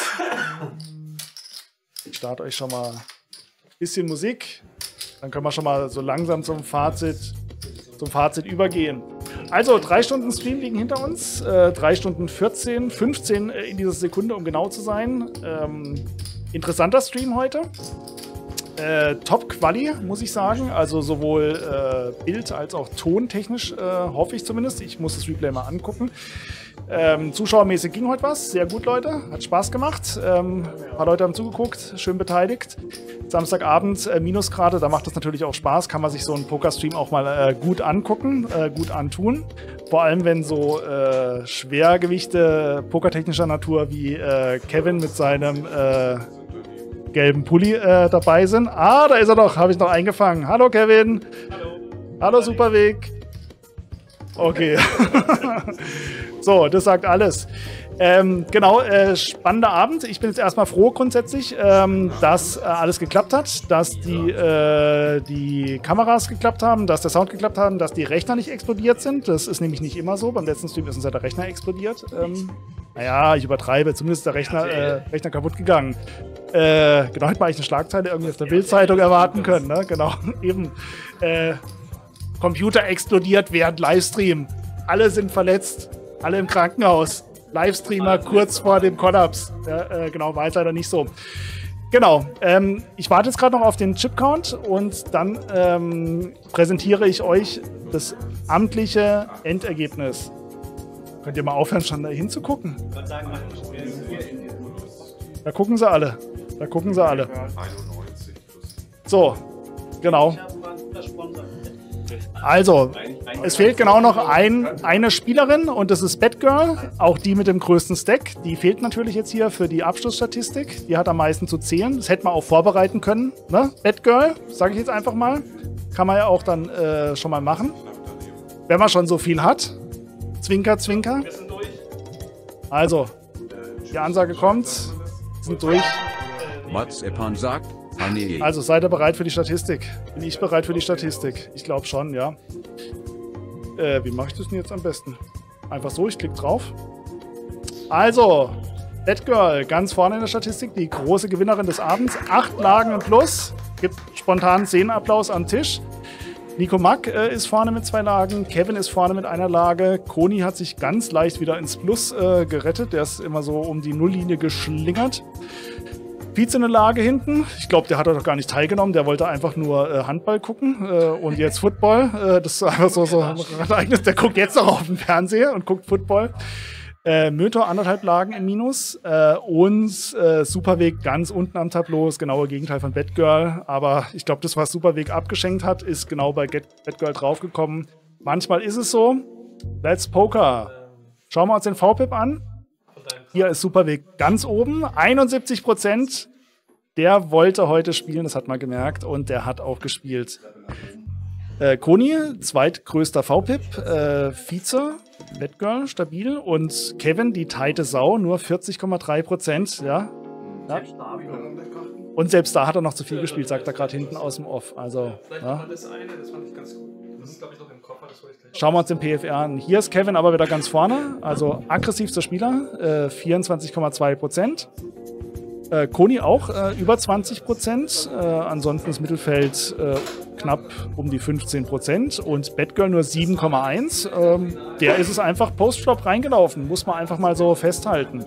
Ich starte euch schon mal ein bisschen Musik. Dann können wir schon mal so langsam zum Fazit übergehen. Also, 3 Stunden Stream liegen hinter uns. 3 Stunden 14, 15 in dieser Sekunde, um genau zu sein. Interessanter Stream heute. Top-Quali, muss ich sagen. Also sowohl Bild- als auch tontechnisch, hoffe ich zumindest. Ich muss das Replay mal angucken. Zuschauermäßig ging heute was. Sehr gut, Leute. Hat Spaß gemacht. Ein paar Leute haben zugeguckt, schön beteiligt. Samstagabend, Minusgrade, da macht es natürlich auch Spaß. Kann man sich so einen Pokerstream auch mal gut angucken, gut antun. Vor allem, wenn so Schwergewichte pokertechnischer Natur wie Kevin mit seinem gelben Pulli dabei sind. Ah, da ist er doch. Habe ich noch eingefangen. Hallo, Kevin. Hallo. Hallo, Superweg. Okay. So, das sagt alles. Genau, spannender Abend. Ich bin jetzt erstmal froh grundsätzlich, dass alles geklappt hat, dass die Kameras geklappt haben, dass der Sound geklappt hat, dass die Rechner nicht explodiert sind. Das ist nämlich nicht immer so. Beim letzten Stream ist uns ja der Rechner explodiert. Naja, ich übertreibe. Zumindest ist der Rechner kaputt gegangen. Genau, hätte man eigentlich eine Schlagzeile irgendwie auf der Bild-Zeitung erwarten können. Ne? Genau, eben. Computer explodiert während Livestream. Alle sind verletzt. Alle im Krankenhaus. Livestreamer kurz vor dem Kollaps. Ja, genau, war jetzt leider nicht so. Genau, ich warte jetzt gerade noch auf den Chip-Count und dann präsentiere ich euch das amtliche Endergebnis. Könnt ihr mal aufhören, schon da hinzugucken? Da gucken sie alle. Da gucken sie alle. 91 plus. So, genau. Also, es fehlt genau noch eine Spielerin und das ist Batgirl, auch die mit dem größten Stack. Die fehlt natürlich jetzt hier für die Abschlussstatistik. Die hat am meisten zu zählen. Das hätte man auch vorbereiten können. Ne? Batgirl, sage ich jetzt einfach mal. Kann man ja auch dann schon mal machen. Wenn man schon so viel hat. Zwinker, zwinker. Wir sind durch. Also, die Ansage kommt. Wir sind durch. WhatsApp sagt, Hanni. Also seid ihr bereit für die Statistik? Bin ich bereit für die Statistik? Ich glaube schon, ja. Wie mache ich das denn jetzt am besten? Einfach so, ich klicke drauf. Also, Batgirl ganz vorne in der Statistik, die große Gewinnerin des Abends. 8 Lagen im Plus. Gibt spontan Szenenapplaus am Tisch. Nico Mack ist vorne mit 2 Lagen. Kevin ist vorne mit 1 Lage. Koni hat sich ganz leicht wieder ins Plus gerettet. Der ist immer so um die Nulllinie geschlingert. Vize eine Lage hinten. Ich glaube, der hat doch gar nicht teilgenommen. Der wollte einfach nur Handball gucken und jetzt Football. Das ist einfach so ein Ereignis. Der guckt jetzt noch auf dem Fernseher und guckt Football. Mötor 1,5 Lagen im Minus und Superweg ganz unten am Tableau. Das genaue Gegenteil von Batgirl. Aber ich glaube, das, was Superweg abgeschenkt hat, ist genau bei Batgirl draufgekommen. Manchmal ist es so. Let's Poker. Schauen wir uns den VPIP an. Hier ist Superweg ganz oben, 71%. der wollte heute spielen, das hat man gemerkt, und der hat auch gespielt. Koni, zweitgrößter VPIP, Vize, Batgirl, stabil, und Kevin, die teite Sau, nur 40,3%, ja. Ja. Und selbst da hat er noch zu viel gespielt, sagt er gerade hinten aus dem Off. Also, ja. Das fand ich ganz gut. Das ist, glaube ich, noch im Koffer, das wollte ich gleich. Schauen wir uns den PFR an. Hier ist Kevin aber wieder ganz vorne, also aggressivster Spieler, 24,2%. Koni auch über 20%, ansonsten das Mittelfeld knapp um die 15% und Batgirl nur 7,1%. Der ist es einfach Post-Flop reingelaufen, muss man einfach mal so festhalten.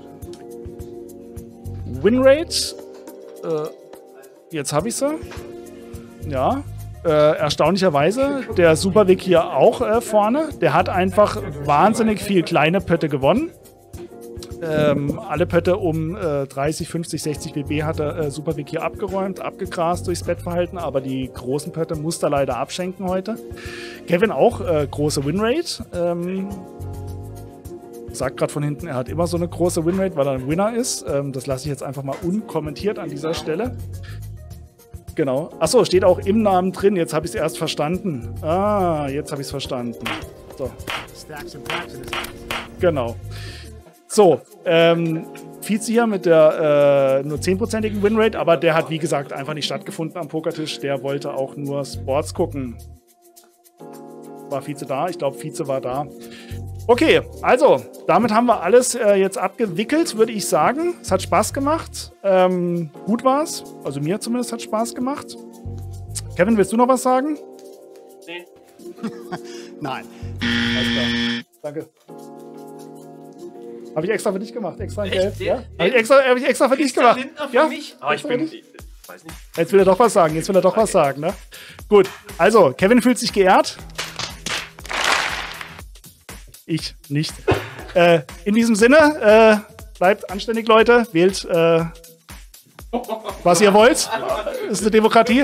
Winrate, jetzt habe ich sie. Ja, erstaunlicherweise der Superwig hier auch vorne. Der hat einfach wahnsinnig viel kleine Pötte gewonnen. Alle Pötte um 30, 50, 60 BB hat der Superwig hier abgeräumt, abgegrast durchs Bettverhalten, aber die großen Pötte muss er leider abschenken heute. Kevin auch, große Winrate. Sagt gerade von hinten, er hat immer so eine große Winrate, weil er ein Winner ist. Das lasse ich jetzt einfach mal unkommentiert an dieser Stelle. Genau. Achso, steht auch im Namen drin. Jetzt habe ich es erst verstanden. Ah, jetzt habe ich es verstanden. So. Genau. So, Vize hier mit der nur 10%igen Winrate, aber der hat, wie gesagt, einfach nicht stattgefunden am Pokertisch. Der wollte auch nur Sports gucken. War Vize da? Ich glaube, Vize war da. Okay, also, damit haben wir alles jetzt abgewickelt, würde ich sagen. Es hat Spaß gemacht. Gut war's. Also mir zumindest hat Spaß gemacht. Kevin, willst du noch was sagen? Nee. Nein. Alles klar. Danke. Habe ich extra für dich gemacht. Extra in Gelb. Ja? Habe ich extra für dich gemacht. Ja? Mich? Aber ich bin... weiß nicht. Jetzt will er doch was sagen. Was sagen, ne? Gut. Also, Kevin fühlt sich geehrt. Ich nicht. In diesem Sinne, bleibt anständig, Leute. Wählt, was ihr wollt. Ist eine Demokratie.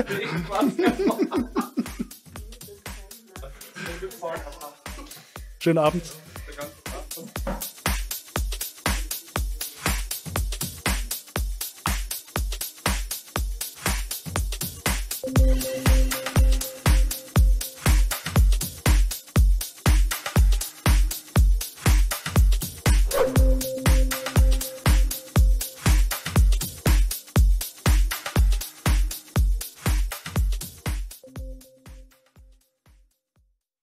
Schönen Abend.